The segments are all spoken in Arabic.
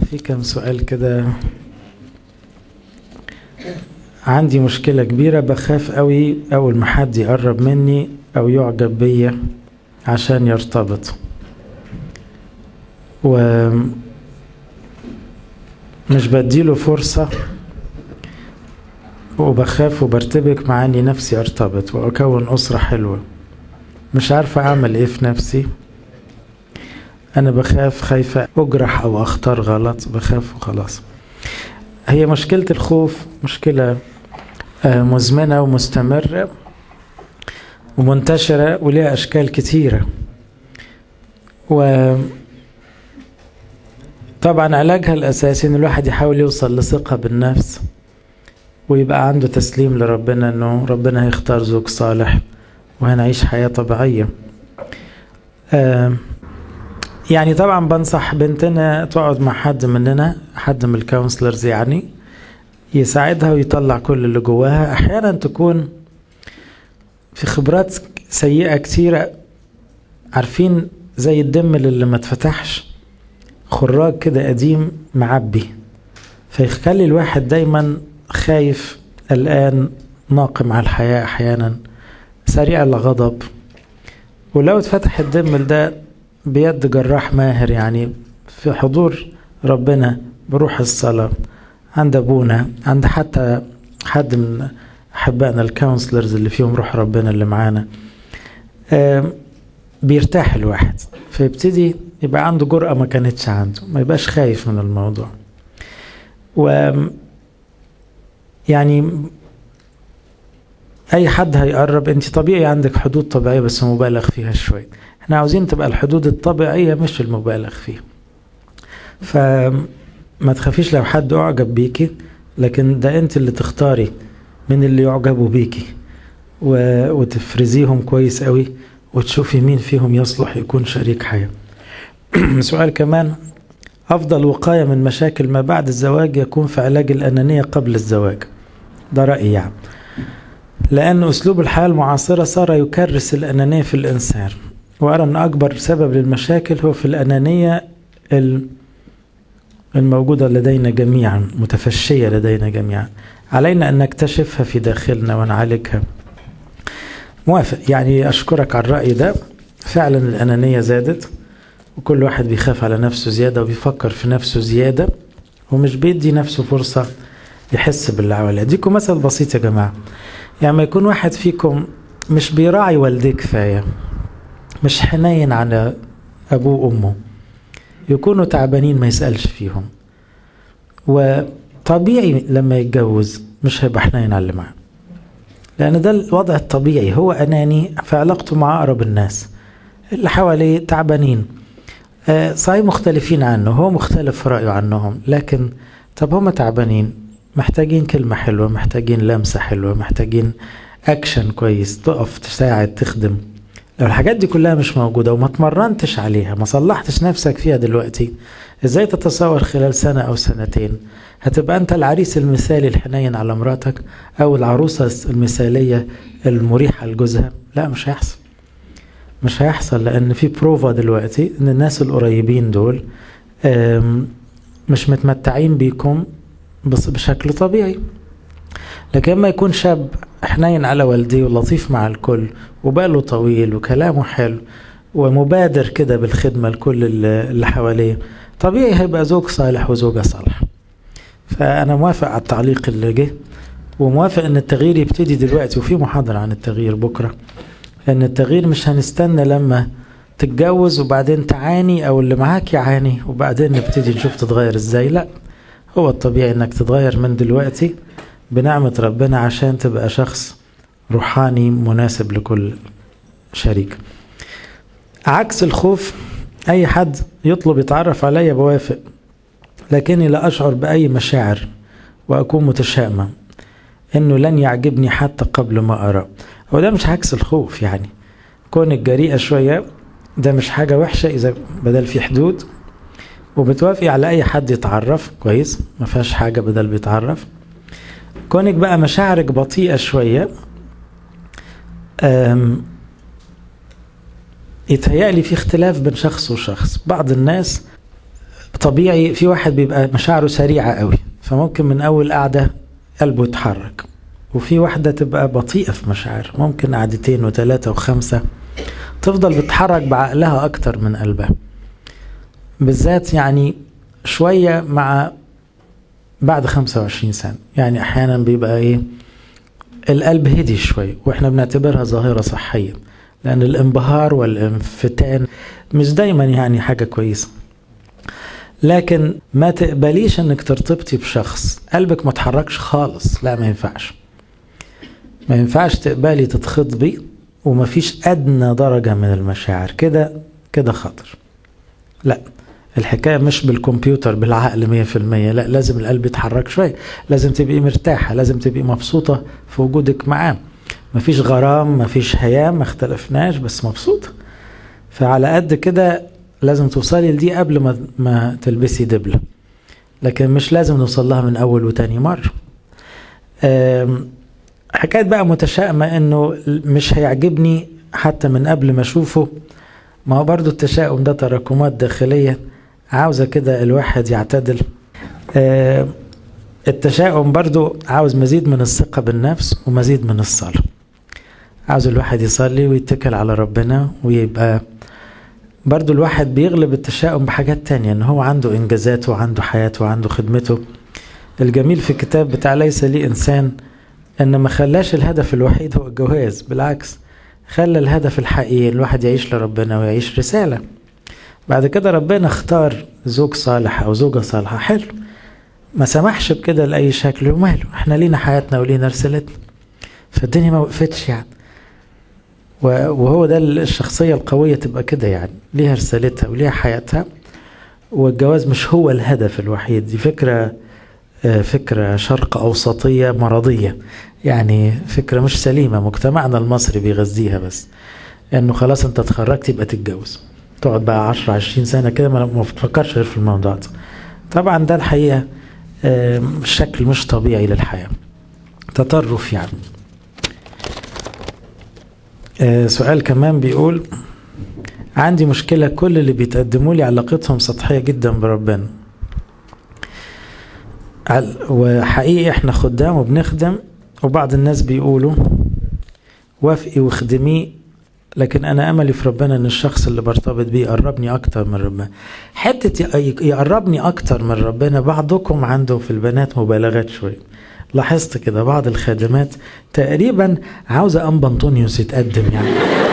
في كم سؤال كده. عندي مشكلة كبيرة، بخاف قوي أول ما حد يقرب مني أو يعجب بيا عشان يرتبط، ومش بديله فرصة، وبخاف وبرتبك مع اني نفسي ارتبط واكون اسرة حلوة. مش عارفة اعمل ايه في نفسي. انا بخاف، خايفة اجرح او اختار غلط، بخاف وخلاص. هي مشكلة الخوف مشكلة مزمنة ومستمرة ومنتشرة وليها اشكال كتيرة، وطبعا علاجها الاساسي ان الواحد يحاول يوصل لثقة بالنفس ويبقى عنده تسليم لربنا، انه ربنا هيختار زوج صالح وهنعيش حياة طبيعية. يعني طبعا بنصح بنتنا تقعد مع حد مننا، حد من الكونسلرز، يعني يساعدها ويطلع كل اللي جواها. احيانا تكون في خبرات سيئة كتيرة، عارفين زي الدم اللي ما اتفتحش، خراج كده قديم معبي، فيخلي الواحد دايما خايف، قلقان، ناقم على الحياة، احيانا سريع الغضب. ولو اتفتح الدم ده بيد جراح ماهر، يعني في حضور ربنا بروح الصلاة عند ابونا، عند حتى حد من احبائنا الكونسلرز اللي فيهم روح ربنا اللي معانا، بيرتاح الواحد، فيبتدي يبقى عنده جرأة ما كانتش عنده، ما يبقاش خايف من الموضوع. يعني اي حد هيقرب، انت طبيعي عندك حدود طبيعية بس مبالغ فيها شوية. احنا عاوزين تبقى الحدود الطبيعية مش المبالغ فيها. فما تخافيش لو حد اعجب بيكي، لكن ده انت اللي تختاري من اللي يعجبوا بيكي وتفرزيهم كويس قوي وتشوفي مين فيهم يصلح يكون شريك حياة. سؤال كمان: افضل وقاية من مشاكل ما بعد الزواج يكون في علاج الانانية قبل الزواج. ده رأيي، يعني لأن أسلوب الحياة المعاصرة صار يكرس الأنانية في الإنسان، وأرى أن أكبر سبب للمشاكل هو في الأنانية الموجودة لدينا جميعا، متفشية لدينا جميعا. علينا أن نكتشفها في داخلنا ونعالجها. موافق، يعني أشكرك على الرأي ده. فعلا الأنانية زادت، وكل واحد بيخاف على نفسه زيادة وبيفكر في نفسه زيادة ومش بيدي نفسه فرصة يحس باللي حواليه. اديكم مثل بسيط يا جماعة. يعني ما يكون واحد فيكم مش بيراعي والديه كفاية، مش حنين على أبوه وأمه، يكونوا تعبانين ما يسألش فيهم، وطبيعي لما يتجوز مش هيبقى حنين على اللي معاه، لأن ده الوضع الطبيعي. هو أناني في علاقته مع أقرب الناس، اللي حواليه تعبانين، صحيح مختلفين عنه، هو مختلف في رأيه عنهم، لكن طب هم تعبانين، محتاجين كلمة حلوة، محتاجين لمسة حلوة، محتاجين أكشن كويس، تقف تساعد تخدم. لو الحاجات دي كلها مش موجودة وما تمرنتش عليها، ما صلحتش نفسك فيها دلوقتي، ازاي تتصور خلال سنة أو سنتين هتبقى أنت العريس المثالي الحنين على مراتك أو العروسة المثالية المريحة لجوزها؟ لا، مش هيحصل. مش هيحصل، لأن في بروفا دلوقتي إن الناس القريبين دول مش متمتعين بيكم بس بشكل طبيعي. لكن ما يكون شاب حنين على والديه ولطيف مع الكل وباله طويل وكلامه حلو ومبادر كده بالخدمة لكل اللي حواليه، طبيعي هيبقى زوج صالح وزوجة صالح. فأنا موافق على التعليق اللي جه، وموافق أن التغيير يبتدي دلوقتي، وفي محاضرة عن التغيير بكرة. لأن التغيير مش هنستنى لما تتجوز وبعدين تعاني أو اللي معاك يعاني وبعدين نبتدي نشوف تتغير إزاي. لا، هو الطبيعي أنك تتغير من دلوقتي بنعمة ربنا عشان تبقى شخص روحاني مناسب لكل شريك. عكس الخوف، أي حد يطلب يتعرف عليا بوافق، لكني لا أشعر بأي مشاعر وأكون متشائمة إنه لن يعجبني حتى قبل ما أرى. هو ده مش عكس الخوف، يعني كونك جريئة شوية ده مش حاجة وحشة إذا بدل في حدود، وبتوافقي على أي حد يتعرف كويس، ما فيهاش حاجة بدل بيتعرف. كونك بقى مشاعرك بطيئة شوية، يتهيألي في اختلاف بين شخص وشخص. بعض الناس طبيعي في واحد بيبقى مشاعره سريعة قوي، فممكن من أول قعدة قلبه يتحرك، وفي واحدة تبقى بطيئة في مشاعر، ممكن قعدتين وثلاثة وخمسة تفضل بتحرك بعقلها أكتر من قلبها، بالذات يعني شوية مع بعد 25 سنة. يعني أحيانا بيبقى إيه القلب هدي شوي، وإحنا بنعتبرها ظاهرة صحية، لأن الانبهار والانفتان مش دايما يعني حاجة كويسة. لكن ما تقبليش انك ترتبطي بشخص قلبك ما تحركش خالص، لا ما ينفعش. ما ينفعش تقبلي تتخطبي وما فيش ادنى درجة من المشاعر، كده خطر. لا، الحكاية مش بالكمبيوتر بالعقل 100%، لا، لازم القلب يتحرك شوية، لازم تبقي مرتاحة، لازم تبقي مبسوطة في وجودك معاه. ما فيش غرام، ما فيش هيام، ما اختلفناش، بس مبسوطة. فعلى قد كده لازم توصلي لدي قبل ما تلبسي دبلة، لكن مش لازم نوصل لها من أول وتاني مرة. حكاية بقى متشائمة إنه مش هيعجبني حتى من قبل ما أشوفه، ما هو برضو التشاؤم ده تراكمات داخلية عاوزة كده الواحد يعتدل. التشاؤم برضو عاوز مزيد من الثقة بالنفس ومزيد من الصلاة. عاوز الواحد يصلي ويتكل على ربنا، ويبقى برضو الواحد بيغلب التشاؤم بحاجات تانية، ان هو عنده انجازاته وعنده حياته وعنده خدمته. الجميل في الكتاب بتاع ليس لي انسان ان ما خلاش الهدف الوحيد هو الجواز، بالعكس خلى الهدف الحقيقي الواحد يعيش لربنا ويعيش رسالة. بعد كده ربنا اختار زوج صالح او زوجة صالحة، حلو، ما سمحش بكده لأي شكل، وماله، احنا لينا حياتنا ولينا رسالتنا، فالدنيا ما وقفتش يعني. وهو ده الشخصية القوية تبقى كده، يعني ليها رسالتها وليها حياتها، والجواز مش هو الهدف الوحيد. دي فكرة شرق أوسطية مرضية، يعني فكرة مش سليمة، مجتمعنا المصري بيغذيها، بس انه خلاص انت اتخرجت يبقى تتجوز، تقعد بقى 10-20 سنة كده ما بتفكرش غير في الموضوع ده. طبعا ده الحقيقة شكل مش طبيعي للحياة، تطرف يعني. سؤال كمان بيقول: عندي مشكلة، كل اللي بيتقدموا لي علاقتهم سطحية جدا بربنا، وحقيقي احنا خدام وبنخدم، وبعض الناس بيقولوا وافقي واخدميه، لكن انا املي في ربنا ان الشخص اللي برتبط بيه يقربني اكتر من ربنا. حتة يقربني اكتر من ربنا، بعضكم عنده في البنات مبالغات شوية. لاحظت كده بعض الخادمات تقريبا عاوزة أنبا أنطونيوس يتقدم يعني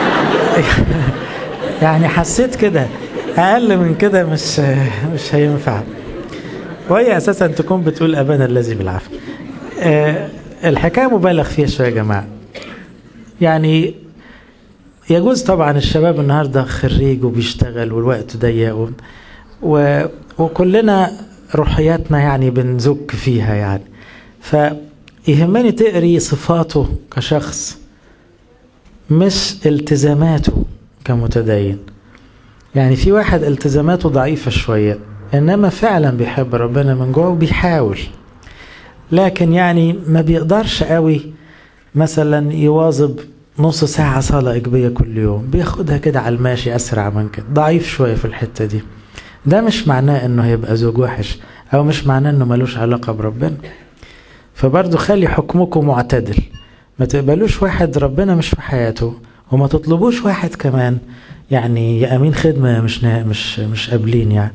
يعني حسيت كده أقل من كده مش هينفع، وهي أساسا تكون بتقول أبانا الذي بالعافية. الحكاية مبالغ فيها شوية يا جماعة. يعني يجوز طبعا الشباب النهاردة خريج وبيشتغل والوقت ضيق وكلنا روحياتنا يعني بنزك فيها يعني، فيهمني تقري صفاته كشخص مش التزاماته كمتدين. يعني في واحد التزاماته ضعيفة شوية انما فعلا بيحب ربنا من جوه وبيحاول، لكن يعني ما بيقدرش قوي مثلا يواظب نص ساعة صلاة إجبية كل يوم، بياخدها كده على الماشي أسرع من كده، ضعيف شوية في الحتة دي. ده مش معناه انه هيبقى زوج وحش، او مش معناه انه ملوش علاقة بربنا. فبرضو خلي حكمكم معتدل، ما تقبلوش واحد ربنا مش في حياته، وما تطلبوش واحد كمان يعني يا امين خدمة مش قابلين يعني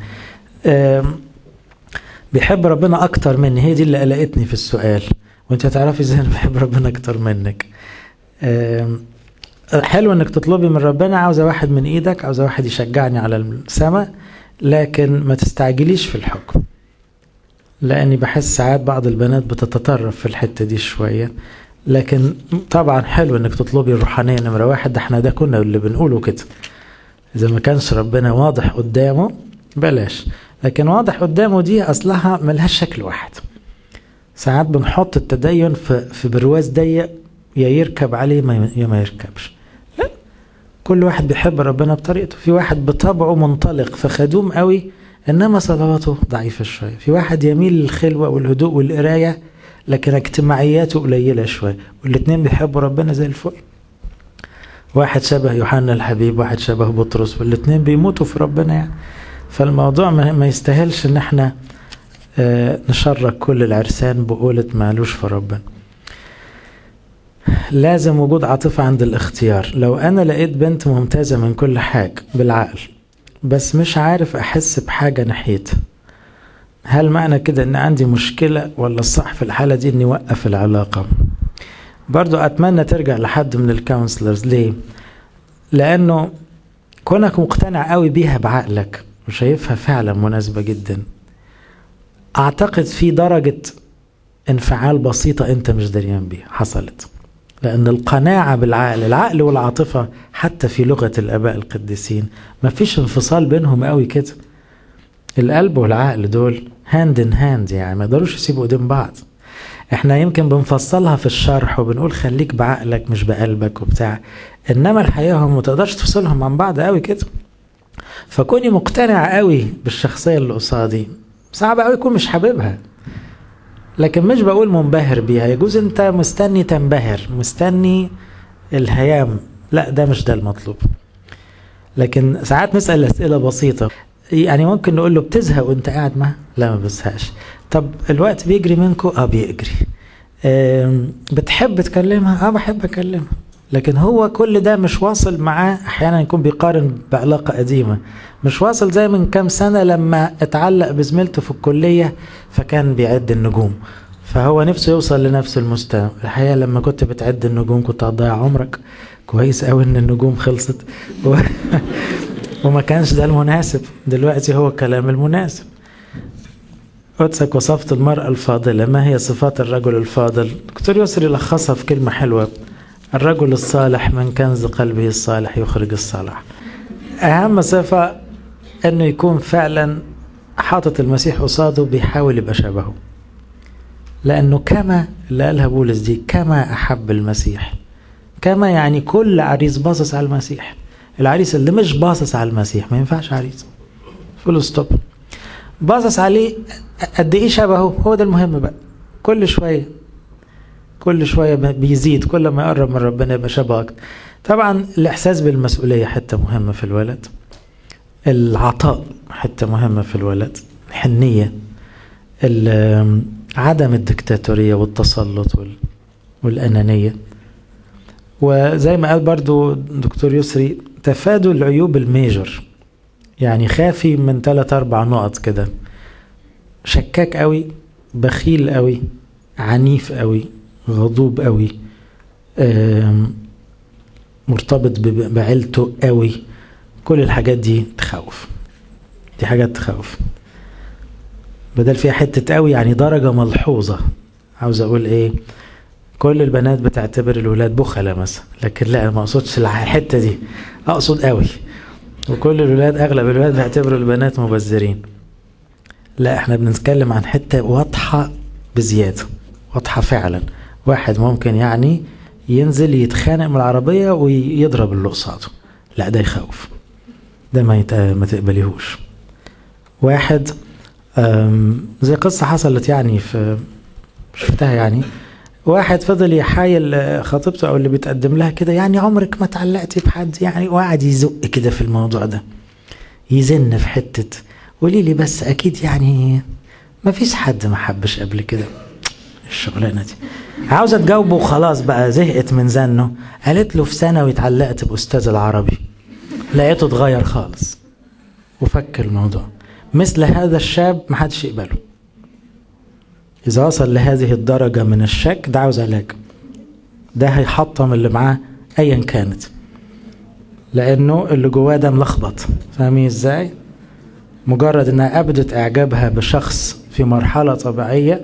بيحب ربنا اكتر مني. هي دي اللي قلقتني في السؤال، وانت هتعرفي ازاي انا بحب ربنا اكتر منك. حلو انك تطلبي من ربنا، عاوزة واحد من ايدك، عاوزة واحد يشجعني على السماء، لكن ما تستعجليش في الحكم، لاني بحس ساعات بعض البنات بتتطرف في الحتة دي شوية. لكن طبعا حلو انك تطلبي الروحانية نمرة واحد، احنا ده كنا اللي بنقوله كده، اذا ما كانش ربنا واضح قدامه بلاش. لكن واضح قدامه دي اصلها ملهاش شكل واحد. ساعات بنحط التدين في برواز ضيق، يا يركب عليه يا ما يركبش. لا، كل واحد بيحب ربنا بطريقته. في واحد بطبعه منطلق فخدوم قوي انما صلواته ضعيفة شوية. في واحد يميل للخلوة والهدوء والقراية لكن اجتماعياته قليلة شوية، والاتنين بيحبوا ربنا زي الفل. واحد شبه يوحنا الحبيب، واحد شبه بطرس، والاتنين بيموتوا في ربنا يعني. فالموضوع ما يستاهلش ان احنا نشرك كل العرسان بقولة معلوش في ربنا. لازم وجود عاطفة عند الاختيار. لو انا لقيت بنت ممتازة من كل حاجة بالعقل بس مش عارف احس بحاجة ناحيتها، هل معنى كده ان عندي مشكلة ولا الصح في الحالة دي اني اوقف العلاقة؟ برضو اتمنى ترجع لحد من الكونسلرز. ليه؟ لانه كونك مقتنع قوي بيها بعقلك وشايفها فعلا مناسبة جدا، اعتقد في درجة انفعال بسيطة انت مش دريان بيها حصلت. لان القناعة بالعقل، العقل والعاطفة حتى في لغة الاباء القديسين ما فيش انفصال بينهم قوي كده. القلب والعقل دول هاند ان هاند، يعني ما يقدروش يسيبوا ايدين بعض. احنا يمكن بنفصلها في الشرح وبنقول خليك بعقلك مش بقلبك وبتاع، انما الحقيقة هم ما تقدرش تفصلهم عن بعض قوي كده. فكوني مقتنع قوي بالشخصية اللي قصادي صعب قوي يكون مش حاببها، لكن مش بقول منبهر بيها. يجوز انت مستني تنبهر، مستني الهيام، لا ده مش ده المطلوب. لكن ساعات نسأل أسئلة بسيطة، يعني ممكن نقول له بتزهق وانت قاعد معاه؟ لا ما بزهقش. طب الوقت بيجري منكو؟ بيجري. بتحب تكلمها؟ بحب اكلمها. لكن هو كل ده مش واصل معاه. احيانا يكون بيقارن بعلاقة قديمة، مش واصل زي من كام سنة لما اتعلق بزميلته في الكلية فكان بيعد النجوم، فهو نفسه يوصل لنفس المستوى. الحقيقة لما كنت بتعد النجوم كنت هتضيع عمرك. كويس قوي ان النجوم خلصت وما كانش ده المناسب. دلوقتي هو الكلام المناسب. قدسك وصفت المرأة الفاضلة، ما هي صفات الرجل الفاضل؟ دكتور يسري لخصها في كلمة حلوة: الرجل الصالح من كنز قلبه الصالح يخرج الصلاح. أهم صفة أنه يكون فعلا حاطط المسيح قصاده، بيحاول يبقى شبهه. لأنه كما اللي قالها بولس دي، كما أحب المسيح. كما يعني كل عريس باصص على المسيح. العريس اللي مش باصص على المسيح ما ينفعش عريس، فول ستوب. باصص عليه قد ايه شبهه، هو ده المهم بقى. كل شوية بيزيد، كل ما يقرب من ربنا يبقى شبه أكتر. طبعا الإحساس بالمسؤولية حتة مهمة في الولد، العطاء حتة مهمة في الولد، الحنية، عدم الدكتاتورية والتسلط والأنانية. وزي ما قال برضو دكتور يسري، تفادوا العيوب الميجر، يعني خافي من 3-4 نقط كده: شكاك قوي، بخيل قوي، عنيف قوي، غضوب قوي، مرتبط بعيلته قوي. كل الحاجات دي تخوف، دي حاجات تخوف. بدل فيها حتة قوي يعني درجة ملحوظة. عاوز اقول ايه؟ كل البنات بتعتبر الولاد بخلة مثلا، لكن لا، ما اقصدش الحتة دي، اقصد قوي. وكل الولاد، اغلب الولاد بيعتبروا البنات مبذرين. لا، احنا بنتكلم عن حتة واضحة بزيادة، واضحة فعلا. واحد ممكن يعني ينزل يتخانق من العربية ويضرب اللي قصاده، لا ده يخوف، ده ما تقبليهوش. واحد زي قصة حصلت يعني في شفتها، يعني واحد فضل يحايل خطيبته او اللي بيتقدم لها كده، يعني عمرك ما اتعلقتي بحد، يعني وقعد يزق كده في الموضوع ده، يزن في حتة قولي لي بس اكيد يعني ما فيش حد ما حبش قبل كده. الشغلانة دي عاوزة تجاوبه وخلاص بقى، زهقت من زنه. قالت له في ثانوي اتعلقت بأستاذ العربي، لقيته اتغير خالص وفك الموضوع. مثل هذا الشاب ما حدش يقبله. إذا وصل لهذه الدرجة من الشك ده عاوز علاج، ده هيحطم اللي معاه أيا كانت، لأنه اللي جواه ده ملخبط. فاهمين إزاي؟ مجرد إنها أبدت إعجابها بشخص في مرحلة طبيعية،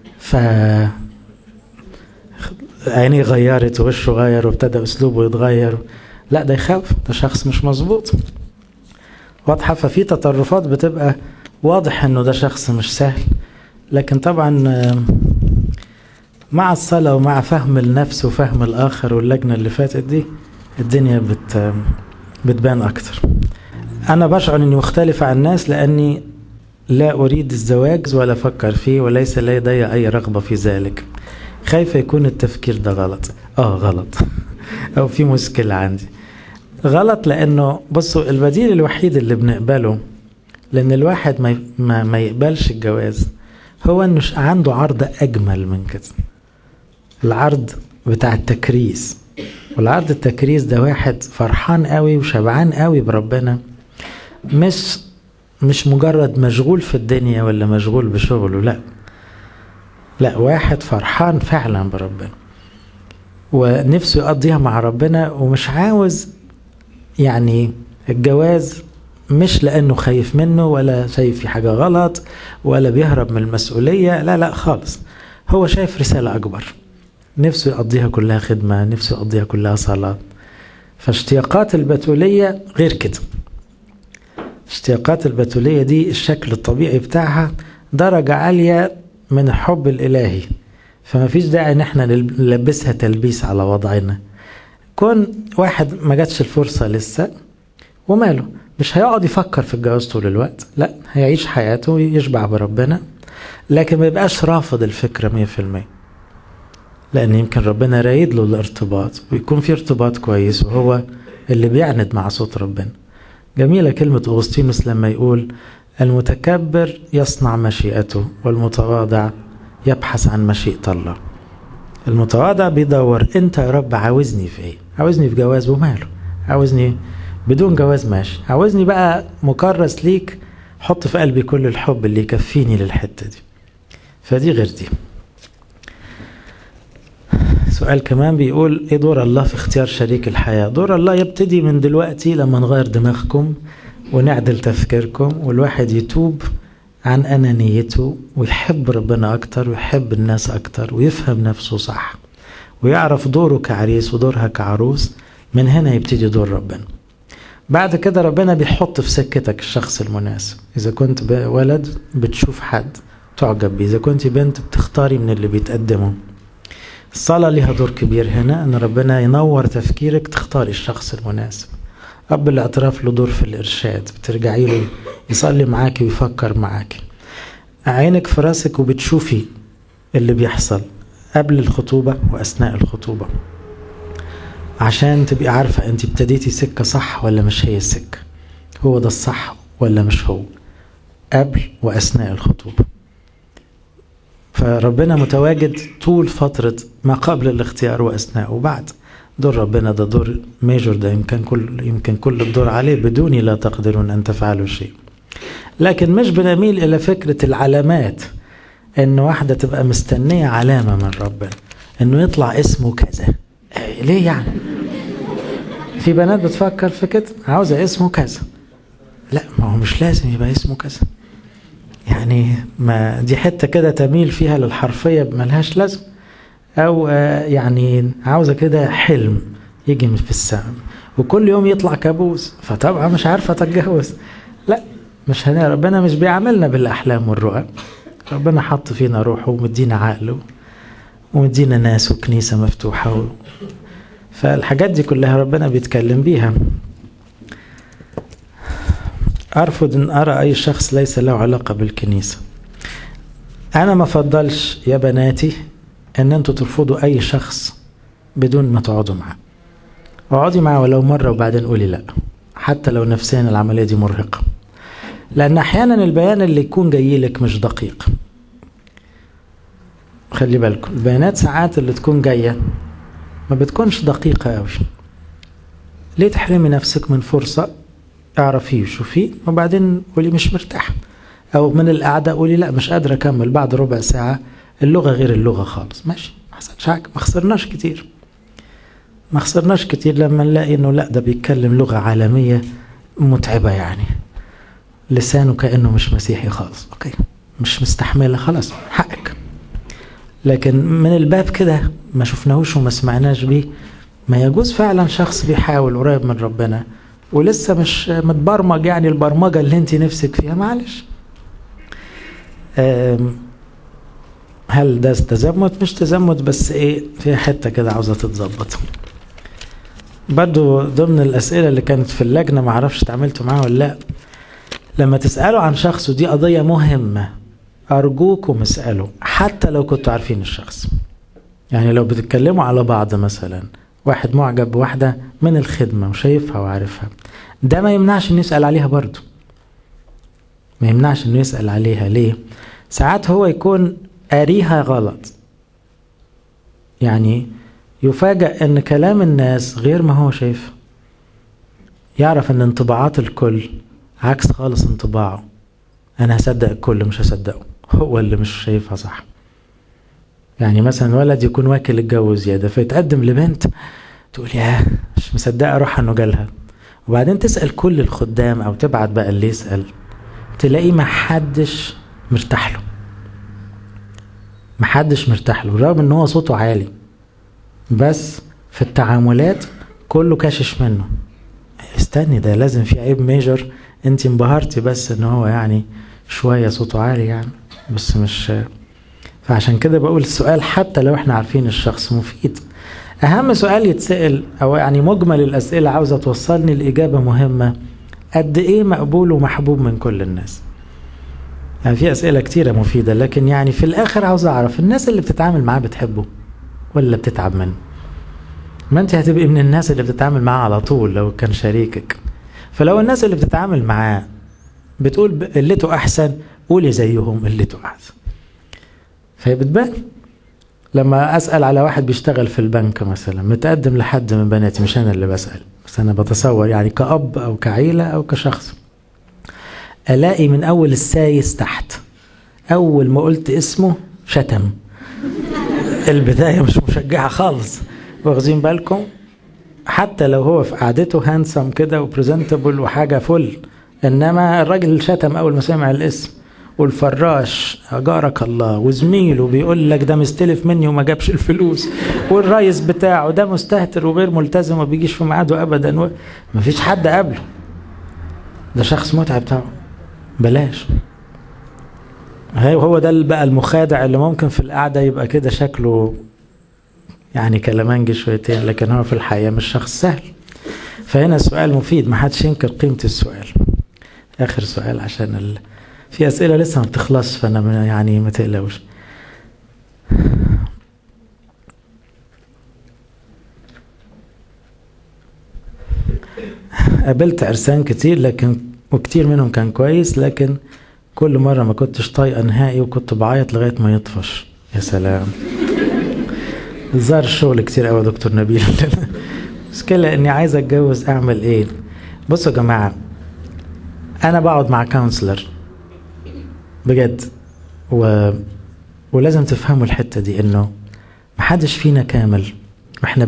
عينيه غيرت ووشه غير وابتدى أسلوبه يتغير، لا ده يخاف، ده شخص مش مظبوط. واضحة. ففي تطرفات بتبقى واضح إنه ده شخص مش سهل، لكن طبعا مع الصلاة ومع فهم النفس وفهم الآخر واللجنة اللي فاتت دي الدنيا بتبان أكتر. أنا بشعر أني مختلفة عن الناس لأني لا أريد الزواج ولا أفكر فيه، وليس لدي أي رغبة في ذلك. خايفة يكون التفكير ده غلط. غلط أو في مشكلة عندي. غلط لأنه بصوا، البديل الوحيد اللي بنقبله لأن الواحد ما يقبلش الجواز هو إنه عنده عرض أجمل من كده، العرض بتاع التكريس. والعرض التكريس ده واحد فرحان قوي وشبعان قوي بربنا، مش مجرد مشغول في الدنيا ولا مشغول بشغله، لا واحد فرحان فعلا بربنا ونفسه يقضيها مع ربنا، ومش عاوز يعني الجواز مش لأنه خايف منه ولا شايف في حاجة غلط ولا بيهرب من المسؤولية، لا خالص. هو شايف رسالة أكبر، نفسه يقضيها كلها خدمة، نفسه يقضيها كلها صلاة. فاشتياقات البتولية غير كده. اشتياقات البتولية دي الشكل الطبيعي بتاعها درجة عالية من الحب الإلهي، فما فيش داعي ان احنا نلبسها تلبيس على وضعنا. كون واحد ما جاتش الفرصة لسه وماله، مش هيقعد يفكر في الجواز طول الوقت، لا هيعيش حياته يشبع بربنا، لكن ما يبقاش رافض الفكرة 100%، لأن يمكن ربنا رايد له الارتباط ويكون في ارتباط كويس وهو اللي بيعند مع صوت ربنا. جميلة كلمة أغسطينوس لما يقول المتكبر يصنع مشيئته والمتواضع يبحث عن مشيئة الله. المتواضع بيدور انت يا رب عاوزني في ايه، عاوزني في جواز وماله، عاوزني بدون جواز ماشي، عاوزني بقى مكرس ليك، حط في قلبي كل الحب اللي يكفيني للحتة دي. فدي غير دي. سؤال كمان بيقول ايه دور الله في اختيار شريك الحياة؟ دور الله يبتدي من دلوقتي لما نغير دماغكم ونعدل تفكيركم، والواحد يتوب عن أنانيته ويحب ربنا أكتر ويحب الناس أكتر ويفهم نفسه صح ويعرف دوره كعريس ودورها كعروس. من هنا يبتدي دور ربنا. بعد كده ربنا بيحط في سكتك الشخص المناسب. إذا كنت ولد بتشوف حد تعجب بيه، إذا كنت بنت بتختاري من اللي بيتقدموا. الصلاة لها دور كبير هنا، أن ربنا ينور تفكيرك تختاري الشخص المناسب. أب الاعتراف له دور في الإرشاد، بترجعي له يصلي معاكي ويفكر معاكي. عينك في راسك وبتشوفي اللي بيحصل قبل الخطوبة وأثناء الخطوبة، عشان تبقي عارفة أنت ابتديتي سكة صح ولا مش هي السكة، هو ده الصح ولا مش هو، قبل وأثناء الخطوبة. فربنا متواجد طول فترة ما قبل الاختيار وأثناء وبعد. دور ربنا ده دور ميجور، ده يمكن كل الدور عليه، بدوني لا تقدرون أن تفعلوا شيء. لكن مش بنميل إلى فكرة العلامات، إن واحدة تبقى مستنية علامة من ربنا إنه يطلع اسمه كذا. ليه يعني؟ في بنات بتفكر في كده، عاوزة اسمه كذا. لا، ما هو مش لازم يبقى اسمه كذا، يعني ما دي حتة كده تميل فيها للحرفية ملهاش لازم، أو يعني عاوزة كده حلم يجي من في السماء وكل يوم يطلع كابوس، فطبعا مش عارفة تتجوز. لا، مش هنا، ربنا مش بيعملنا بالأحلام والرؤى. ربنا حط فينا روحه ومدينا عقله ومدينا ناس وكنيسة مفتوحة فالحاجات دي كلها ربنا بيتكلم بيها. أرفض أن أرى أي شخص ليس له علاقة بالكنيسة. أنا ما فضلش يا بناتي أن أنتوا ترفضوا أي شخص بدون ما تقعدوا معه. اقعدي معه ولو مرة وبعدين قولي لا، حتى لو نفسيا العملية دي مرهقة، لأن أحيانا البيان اللي يكون جاي لك مش دقيق. خلي بالكم، البيانات ساعات اللي تكون جاية ما بتكونش دقيقة أوي. ليه تحرمي نفسك من فرصة؟ اعرفيه وشوفيه وبعدين قولي مش مرتاح، أو من القعدة قولي لا مش قادرة أكمل بعد ربع ساعة، اللغة غير اللغة خالص، ماشي، ما حصلش حاجة، ما خسرناش كتير لما نلاقي إنه لا ده بيتكلم لغة عالمية متعبة، يعني لسانه كأنه مش مسيحي خالص، أوكي مش مستحملة، خلاص حقك. لكن من الباب كده ما شفناهوش وما سمعناش بيه، ما يجوز فعلا شخص بيحاول قريب من ربنا ولسه مش متبرمج، يعني البرمجة اللي انت نفسك فيها، معلش. هل ده تزمت؟ مش تزمت، بس ايه، في حتة كده عاوزة تتظبط. برضو ضمن الأسئلة اللي كانت في اللجنة، معرفش تعملتوا معاه ولا لا، لما تسألوا عن شخص ودي قضية مهمة، أرجوكم اسألوا حتى لو كنتوا عارفين الشخص. يعني لو بتتكلموا على بعض مثلا، واحد معجب بواحدة من الخدمة وشايفها وعارفها، ده ما يمنعش ان يسأل عليها برضو. ما يمنعش انه يسأل عليها. ليه؟ ساعات هو يكون قاريها غلط، يعني يفاجأ ان كلام الناس غير ما هو شايف، يعرف ان انطباعات الكل عكس خالص انطباعه. انا هصدق الكل مش هصدقه، هو اللي مش شايفها صح. يعني مثلا ولد يكون واكل الجو زيادة فيتقدم لبنت تقول ياه مش مصدقة روح انه جالها، وبعدين تسأل كل الخدام او تبعت بقى اللي يسأل، تلاقيه محدش مرتاح له، محدش مرتاح له رغم ان هو صوته عالي، بس في التعاملات كله كاشش منه. استني ده لازم في عيب ميجر، انت انبهرتي بس ان هو يعني شوية صوته عالي يعني، بس مش. فعشان كده بقول السؤال حتى لو احنا عارفين الشخص مفيد. اهم سؤال يتسأل او يعني مجمل الاسئلة عاوزة توصلني لإجابة مهمة، قد ايه مقبول ومحبوب من كل الناس. يعني في اسئلة كتيرة مفيدة، لكن يعني في الاخر عاوز اعرف الناس اللي بتتعامل معاه بتحبه ولا بتتعب منه. ما انت هتبقي من الناس اللي بتتعامل معاه على طول لو كان شريكك، فلو الناس اللي بتتعامل معاه بتقول قلته احسن، قولي زيهم قلته احسن. فهي بتبان. لما اسأل على واحد بيشتغل في البنك مثلا متقدم لحد من بناتي، مش انا اللي بسأل بس انا بتصور يعني كأب او كعيلة او كشخص، الاقي من اول السايس تحت اول ما قلت اسمه شتم. البداية مش مشجعة خالص، واخذين بالكم؟ حتى لو هو في قعدته هانسم كده وبريزنتبل وحاجة فل، انما الراجل شتم اول ما سمع الاسم. والفراش اجارك الله، وزميله بيقول لك ده مستلف مني وما جابش الفلوس، والرئيس بتاعه ده مستهتر وغير ملتزم وما بيجيش في ميعاده ابدا، مفيش حد قبله، ده شخص متعب بتاعه، بلاش. هو ده بقى المخادع اللي ممكن في القعدة يبقى كده شكله يعني كلامنجي شويتين، لكن هو في الحقيقة مش شخص سهل. فهنا السؤال مفيد، ما حدش ينكر قيمة السؤال. آخر سؤال عشان في أسئلة لسه ما بتخلص، فأنا يعني ما تقلقوش. قابلت عرسان كتير لكن وكتير منهم كان كويس، لكن كل مرة ما كنتش طايقة نهائي وكنت بعيط لغاية ما يطفش. يا سلام. ظهر الشغل كتير قوي يا دكتور نبيل. مشكلة اني عايز اتجوز، اعمل ايه؟ بصوا يا جماعة، انا بقعد مع كونسلر بجد ولازم تفهموا الحتة دي، انه محدش فينا كامل، واحنا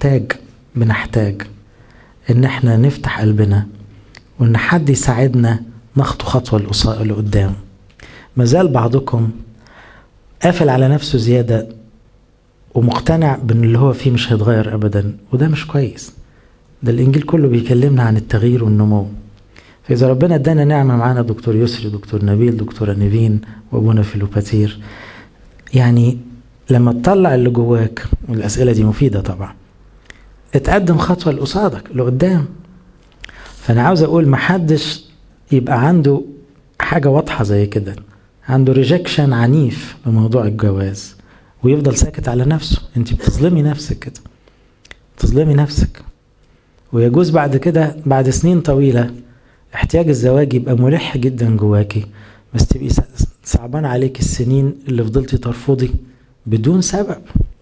بنحتاج ان احنا نفتح قلبنا وان حد يساعدنا نخطو خطوة لقدام. مازال بعضكم قافل على نفسه زيادة ومقتنع بان اللي هو فيه مش هيتغير ابدا، وده مش كويس. ده الانجيل كله بيكلمنا عن التغيير والنمو. فاذا ربنا ادانا نعمة معانا دكتور يسري، دكتور نبيل، دكتورة نيفين، وابونا فيلوباتير، يعني لما تطلع اللي جواك، والاسئلة دي مفيدة طبعا، اتقدم خطوة لقصادك لقدام. فانا عاوز اقول محدش يبقى عنده حاجة واضحة زي كده، عنده ريجكشن عنيف بموضوع الجواز ويفضل ساكت على نفسه. انت بتظلمي نفسك كده، بتظلمي نفسك. ويجوز بعد كده بعد سنين طويلة احتياج الزواج يبقى ملح جدا جواكي، بس تبقي صعبان عليك السنين اللي فضلتي ترفضي بدون سبب.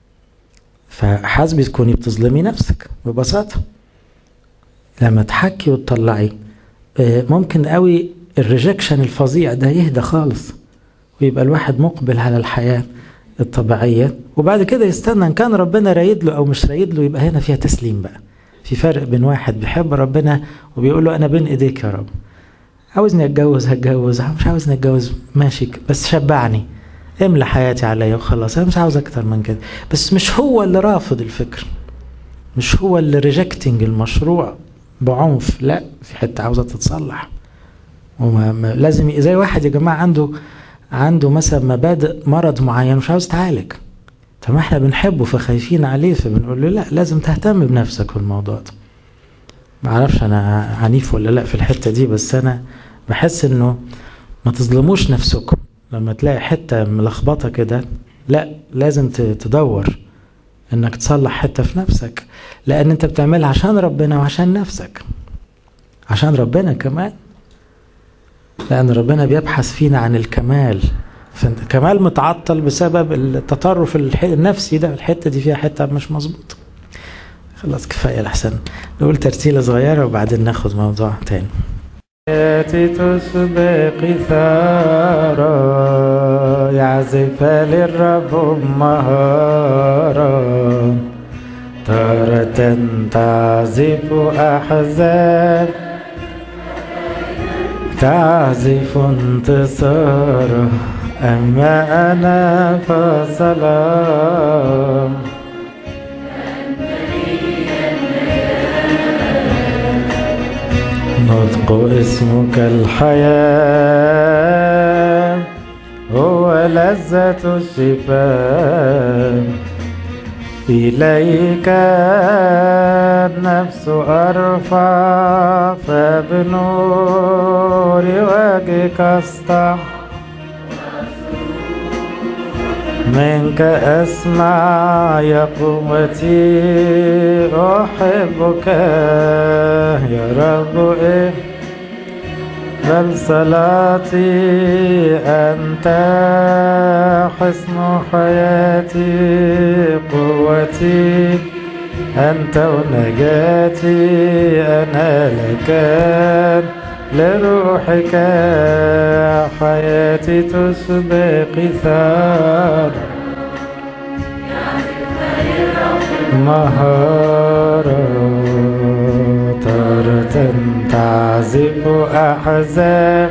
فحاسبي تكوني بتظلمي نفسك ببساطة. لما تحكي وتطلعي ممكن قوي الريجكشن الفظيع ده يهدى خالص، ويبقى الواحد مقبل على الحياة الطبيعية. وبعد كده يستنى ان كان ربنا رايد له او مش رايد له، يبقى هنا فيها تسليم بقى. في فرق بين واحد بيحب ربنا وبيقول له انا بين ايديك يا رب، عاوزني اتجوز هتجوز، مش عاوزني اتجوز ماشي، بس شبعني، املى حياتي عليا وخلاص، انا مش عاوز اكتر من كده. بس مش هو اللي رافض الفكر، مش هو اللي ريجكتنج المشروع بعنف، لا، في حتة عاوزة تتصلح. وما لازم زي واحد يا جماعة عنده مثلا مبادئ مرض معين مش عاوز تعالج، طب ما احنا بنحبه فخايفين عليه، فبنقول له لا لازم تهتم بنفسك في الموضوع ده. معرفش انا عنيف ولا لا في الحتة دي، بس انا بحس انه ما تظلموش نفسكم لما تلاقي حتة ملخبطة كده، لا لازم تدور انك تصلح حتة في نفسك، لان انت بتعملها عشان ربنا وعشان نفسك، عشان ربنا كمان. لأن ربنا بيبحث فينا عن الكمال، فالكمال متعطل بسبب التطرف النفسي ده. الحتة دي فيها حتة مش مظبوط. خلاص كفاية لحسن نقول ترتيلة صغيرة وبعدين ناخد موضوع تاني. حياتي تسبق ثارة يعزف للرب مهارة، تارة تعزف أحزان تعزف انتصارا، أما أنا فسلام. نطق اسمك الحياة هو لذة الشفاء، إليك النفس أرفع، فبنور وجهك أسطع، منك أسمع يا قوتي، أحبك يا رب بل صلاتي، أنت حصن حياتي، قوتي أنت ونجاتي، أنا لك لروحك حياتي تسبق ثار، مهارة تارة تعزف أحزان،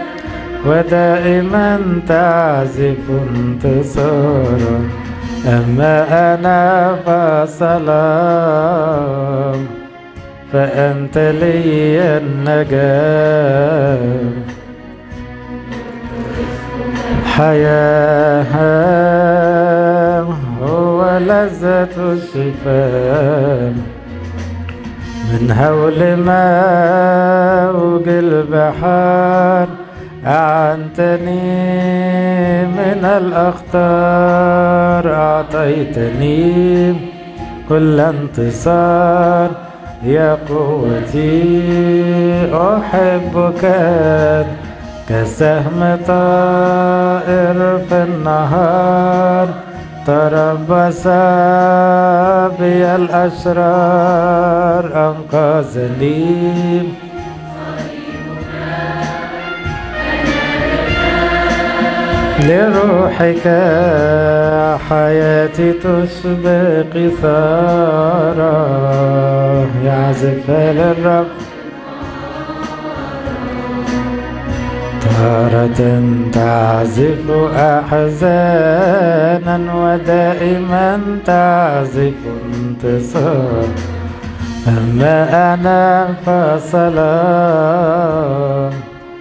ودائما تعزف انتصارا، أما أنا فسلام، فأنت لي النجاة. حياة هو لذة الشفاء، من هول موج البحار أعنتني، من الأخطار أعطيتني كل انتصار، يا قوتي أحبك كسهم طائر في النهار، تربص بي الأشرار أنقذني، لروحك حياتي تسبق ثارة، يعزف للرب تارة تعزف أحزانا، ودائما تعزف انتصار، أما أنا فسلام.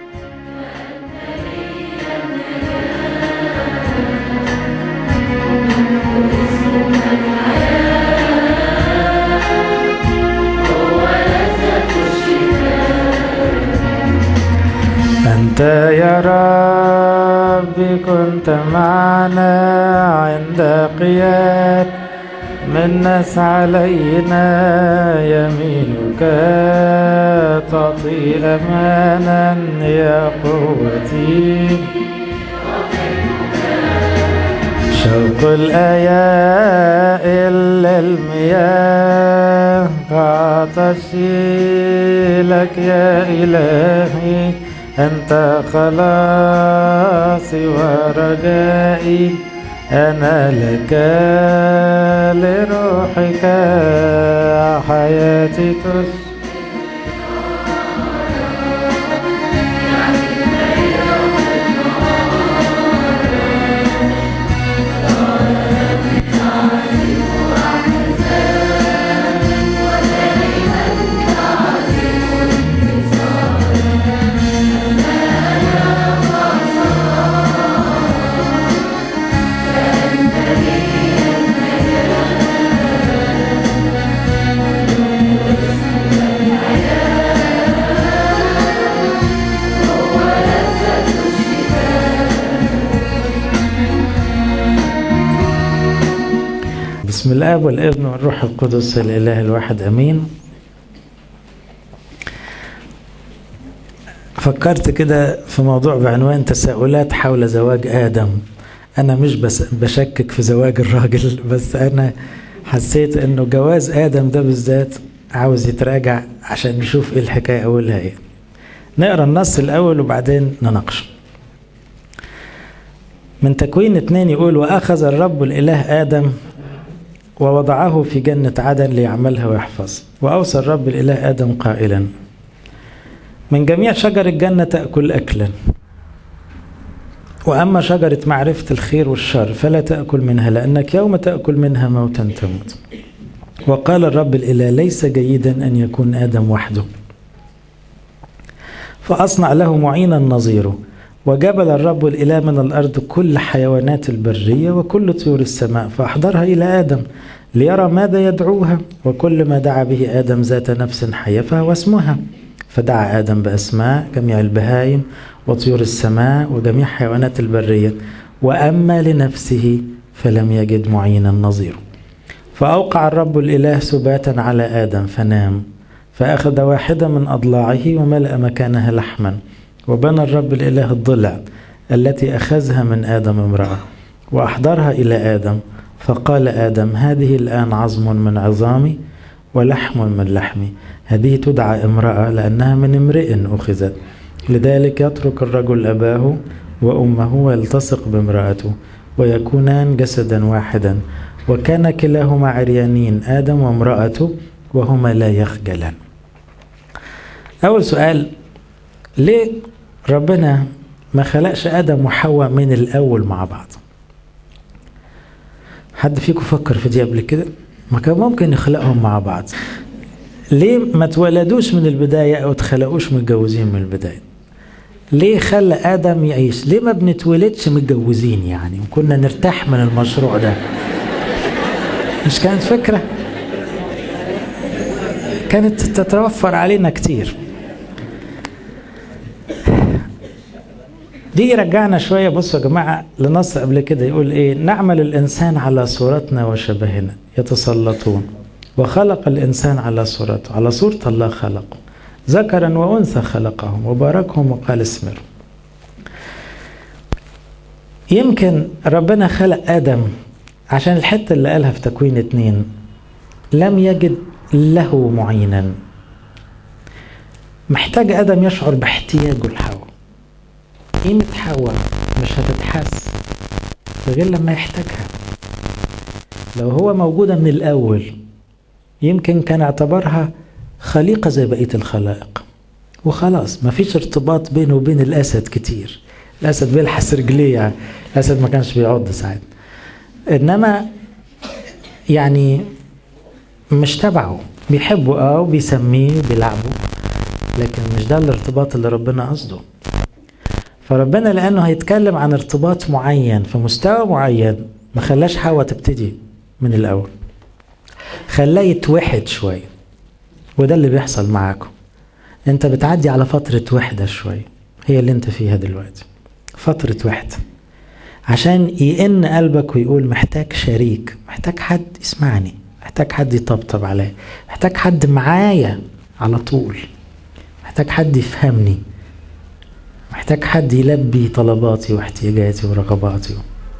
أنت يا ربي كنت معنا عند قياد من ناس علينا، يمينك تعطي أمانا يا قوتي، شوق الأيائل للمياه، عطشي لك يا إلهي، أنت خلاصي ورجائي، أنا لك لروحك حياتي تسبق. بسم الآب والابن والروح القدس الإله الواحد أمين. فكرت كده في موضوع بعنوان تساؤلات حول زواج آدم. أنا مش بس بشكك في زواج الراجل، بس أنا حسيت إنه جواز آدم ده بالذات عاوز يتراجع عشان نشوف إيه الحكاية أولها إيه. نقرأ النص الأول وبعدين نناقشه. من تكوين 2 يقول: وأخذ الرب الإله آدم ووضعه في جنة عدن ليعملها ويحفظ، وأوصى الرب الإله آدم قائلا: من جميع شجر الجنة تأكل أكلا، وأما شجرة معرفة الخير والشر فلا تأكل منها، لأنك يوم تأكل منها موتا تموت. وقال الرب الإله: ليس جيدا أن يكون آدم وحده، فأصنع له معينا نظيره. وجبل الرب الإله من الأرض كل حيوانات البرية وكل طيور السماء، فأحضرها إلى آدم ليرى ماذا يدعوها. وكل ما دعا به آدم ذات نفس حية فهو اسمها. فدعا آدم بأسماء جميع البهائم وطيور السماء وجميع حيوانات البرية، وأما لنفسه فلم يجد معينا نظيره. فأوقع الرب الإله سباتا على آدم فنام، فأخذ واحدة من أضلاعه وملأ مكانها لحما. وبنى الرب الإله الضلع التي أخذها من آدم امرأة وأحضرها إلى آدم. فقال آدم: هذه الآن عظم من عظامي ولحم من لحمي، هذه تدعى امرأة لأنها من امرئ أخذت. لذلك يترك الرجل أباه وأمه ويلتصق بامرأته ويكونان جسدا واحدا. وكان كلاهما عريانين، آدم وامرأته، وهما لا يخجلان. أول سؤال: ليه ربنا ما خلقش آدم وحواء من الأول مع بعض؟ حد فيكم فكر في دي قبل كده؟ ما كان ممكن يخلقهم مع بعض. ليه ما تولدوش من البداية أو تخلقوش متجوزين من البداية؟ ليه خلى آدم يعيش؟ ليه ما بنتولدش متجوزين يعني وكنا نرتاح من المشروع ده؟ مش كانت فكرة؟ كانت تتوفر علينا كتير. دي رجعنا شوية. بصوا يا جماعة لنص قبل كده يقول إيه: نعمل الإنسان على صورتنا وشبهنا يتسلطون، وخلق الإنسان على صورته، على صورة الله خلقه، ذكرا وأنثى خلقهم وباركهم وقال اسمروا. يمكن ربنا خلق آدم عشان الحتة اللي قالها في تكوين 2: لم يجد له معينا. محتاج آدم يشعر باحتياجه لحواء. قيمة حواء مش هتتحس غير لما يحتاجها. لو هو موجودة من الأول يمكن كان اعتبرها خليقة زي بقية الخلائق وخلاص، مفيش ارتباط بينه وبين الأسد كتير. الأسد بيلحس رجليه يعني، الأسد ما كانش بيعض ساعات، إنما يعني مش تبعه، بيحبه وبيسميه وبيلعبه، لكن مش ده الارتباط اللي ربنا قصده. فربنا لأنه هيتكلم عن ارتباط معين في مستوى معين ما خلاش حواء تبتدي من الأول، خلاه يتوحد شوية. وده اللي بيحصل معاكم، انت بتعدي على فترة وحدة شوية، هي اللي انت فيها دلوقتي، فترة وحدة، عشان يئن قلبك ويقول محتاج شريك، محتاج حد يسمعني، محتاج حد يطبطب عليا، محتاج حد معايا على طول، محتاج حد يفهمني، محتاج حد يلبي طلباتي واحتياجاتي ورغباتي.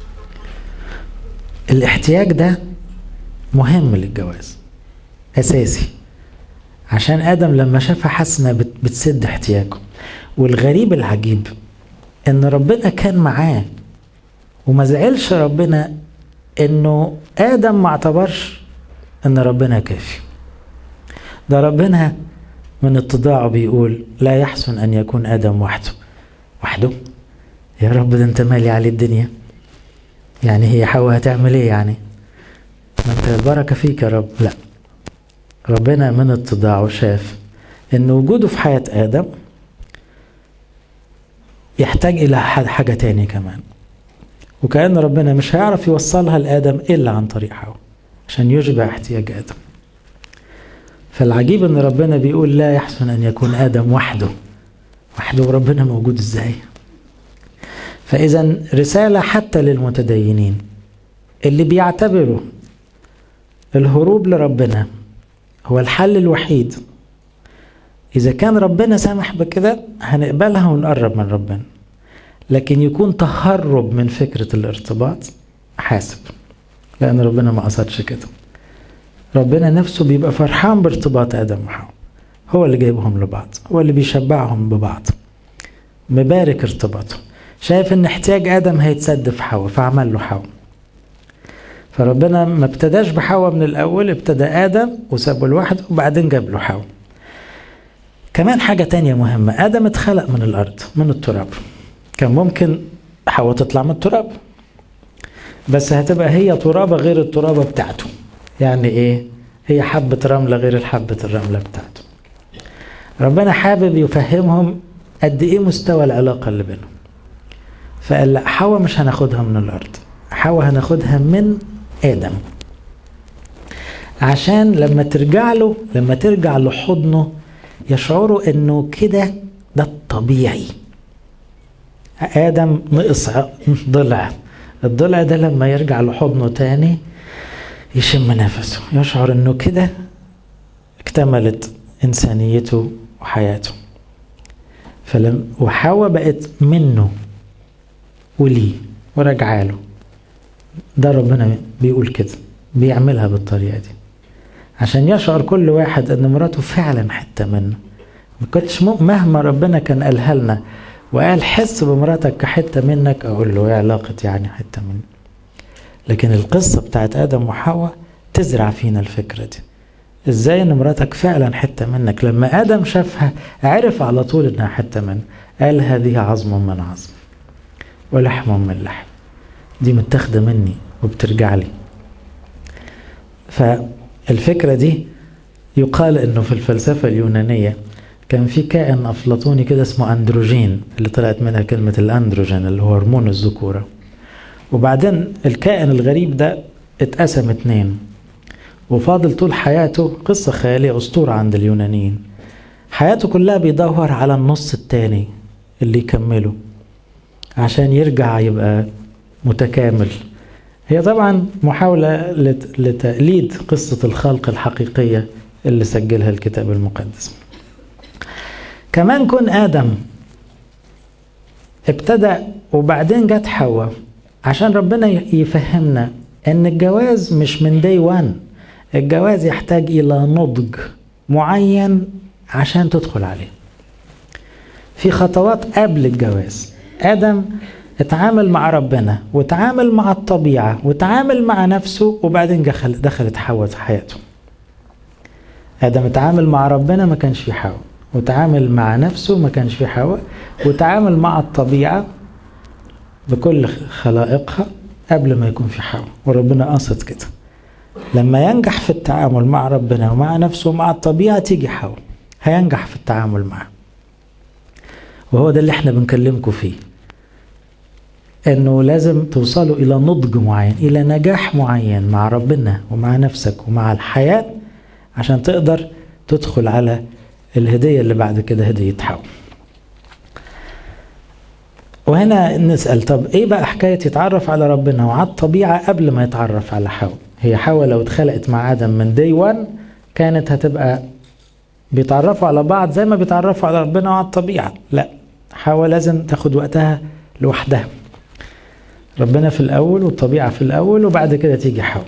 الاحتياج ده مهم للجواز، أساسي، عشان آدم لما شافها حسنا بتسد احتياجه. والغريب العجيب ان ربنا كان معاه وما زعلش ربنا انه آدم ما اعتبرش ان ربنا كافي. ده ربنا من اتضاعه بيقول: لا يحسن ان يكون آدم وحده. يا رب ده انت مالي على الدنيا، يعني هي حواء هتعمل ايه يعني؟ ما انت البركة فيك يا رب. لا، ربنا من اتضاعه شاف ان وجوده في حياة آدم يحتاج الى حاجة تاني كمان، وكأن ربنا مش هيعرف يوصلها لآدم الا عن طريق حواء عشان يشبع احتياج آدم. فالعجيب ان ربنا بيقول: لا يحسن ان يكون آدم وحده، وربنا موجود ازاي؟ فاذا رسالة حتى للمتدينين اللي بيعتبروا الهروب لربنا هو الحل الوحيد إذا كان ربنا سامح بكده هنقبلها ونقرب من ربنا، لكن يكون تهرب من فكرة الارتباط حاسب، لأن ربنا ما قصدش كده. ربنا نفسه بيبقى فرحان بارتباط آدم وحواء، هو اللي جايبهم لبعض، هو اللي بيشبعهم ببعض، مبارك ارتباطهم، شايف ان احتياج آدم هيتسد في حواء فعمل له حواء. فربنا ما ابتداش بحواء من الأول، ابتدى آدم وسابه لوحده وبعدين جاب له حواء. كمان حاجة تانية مهمة، آدم اتخلق من الأرض من التراب، كان ممكن حواء تطلع من التراب، بس هتبقى هي ترابة غير الترابة بتاعته. يعني ايه؟ هي حبة رملة غير الحبة الرملة بتاعته. ربنا حابب يفهمهم قد ايه مستوى العلاقة اللي بينهم، فقال لا، حواء مش هناخدها من الأرض، حواء هناخدها من آدم، عشان لما ترجع له، لما ترجع لحضنه يشعروا انه كده ده الطبيعي. آدم نقص ضلع، الضلع ده لما يرجع لحضنه تاني يشم نفسه، يشعر انه كده اكتملت انسانيته وحياته. وحواء بقت منه وليه ورجع له. ده ربنا بيقول كده، بيعملها بالطريقة دي عشان يشعر كل واحد ان مراته فعلا حتة منه. ما كنتش مهما ربنا كان قالها لنا وقال حس بمراتك كحتة منك، اقول له ايه علاقة يعني حتة مني؟ لكن القصة بتاعت آدم وحواء تزرع فينا الفكرة دي، ازاي ان مراتك فعلا حتة منك. لما آدم شافها عرف على طول انها حتة منه، قال هذه عظم من عظم ولحم من لحم، دي متاخدة مني وبترجع لي. فالفكرة دي يقال انه في الفلسفة اليونانية كان في كائن أفلاطوني كده اسمه أندروجين، اللي طلعت منها كلمة الأندروجين اللي هو هرمون الذكورة. وبعدين الكائن الغريب ده اتقسم 2، وفاضل طول حياته، قصة خيالية أسطورة عند اليونانيين، حياته كلها بيدور على النص التاني اللي يكمله عشان يرجع يبقى متكامل. هي طبعا محاولة لتقليد قصة الخلق الحقيقية اللي سجلها الكتاب المقدس. كمان كون آدم ابتدى وبعدين جت حواء، عشان ربنا يفهمنا ان الجواز مش من داي وان، الجواز يحتاج الى نضج معين عشان تدخل عليه. في خطوات قبل الجواز، آدم اتعامل مع ربنا وتعامل مع الطبيعة وتعامل مع نفسه، وبعدين دخلت حواء في حياته. آدم اتعامل مع ربنا ما كانش في حواء، وتعامل مع نفسه ما كانش في حواء، وتعامل مع الطبيعة بكل خلائقها قبل ما يكون في حواء. وربنا قصد كده، لما ينجح في التعامل مع ربنا ومع نفسه ومع الطبيعة تيجي حواء، هينجح في التعامل معه. وهو ده اللي احنا بنكلمكم فيه، انه لازم توصلوا الى نضج معين، الى نجاح معين مع ربنا ومع نفسك ومع الحياة، عشان تقدر تدخل على الهدية اللي بعد كده، هدية حواء. وهنا نسأل، طب ايه بقى حكاية يتعرف على ربنا وعلى الطبيعة قبل ما يتعرف على حواء؟ هي حواء لو اتخلقت مع آدم من داي 1 كانت هتبقى بيتعرفوا على بعض زي ما بيتعرفوا على ربنا وعلى الطبيعة. لا، حواء لازم تاخد وقتها لوحدها، ربنا في الأول والطبيعة في الأول وبعد كده تيجي حواء.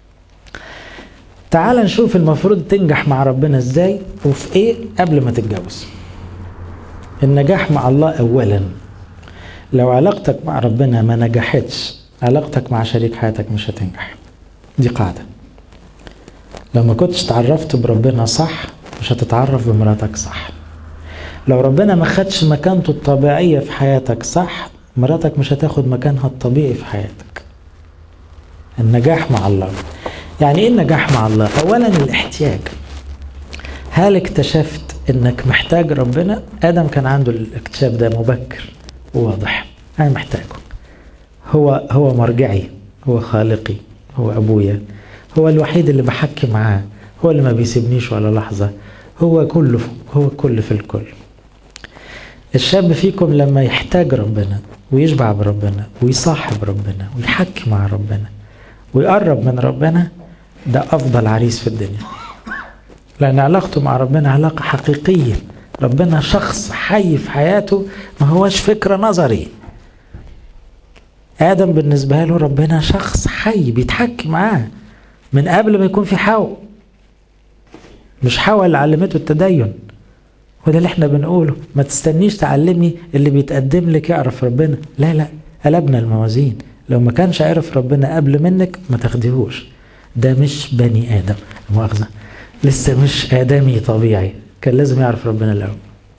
تعال نشوف المفروض تنجح مع ربنا ازاي وفي ايه قبل ما تتجوز. النجاح مع الله أولا. لو علاقتك مع ربنا ما نجحتش، علاقتك مع شريك حياتك مش هتنجح، دي قاعدة. لو ما كنتش تعرفت بربنا صح مش هتتعرف بمراتك صح. لو ربنا ما خدش مكانته الطبيعية في حياتك صح، مراتك مش هتاخد مكانها الطبيعي في حياتك. النجاح مع الله. يعني ايه النجاح مع الله؟ اولا الاحتياج. هل اكتشفت انك محتاج ربنا؟ آدم كان عنده الاكتشاف ده مبكر وواضح، انا محتاجه، هو مرجعي، هو خالقي، هو ابويا، هو الوحيد اللي بحكي معاه، هو اللي ما بيسيبنيش ولا لحظة، هو كل في الكل. الشاب فيكم لما يحتاج ربنا ويشبع بربنا ويصاحب ربنا ويحكي مع ربنا ويقرب من ربنا، ده أفضل عريس في الدنيا، لأن علاقته مع ربنا علاقة حقيقية ربنا شخص حي في حياته، ما هوش فكرة نظري. آدم بالنسبة له ربنا شخص حي بيتحكي معاه من قبل ما يكون في حواء. مش حواء اللي علمته التدين، وده اللي احنا بنقوله. ما تستنيش تعلمي اللي بيتقدم لك يعرف ربنا، لا لا، قلبنا الموازين. لو ما كانش عارف ربنا قبل منك ما تاخديهوش. ده مش بني آدم، مؤاخذة، لسه مش آدمي طبيعي، كان لازم يعرف ربنا الأول.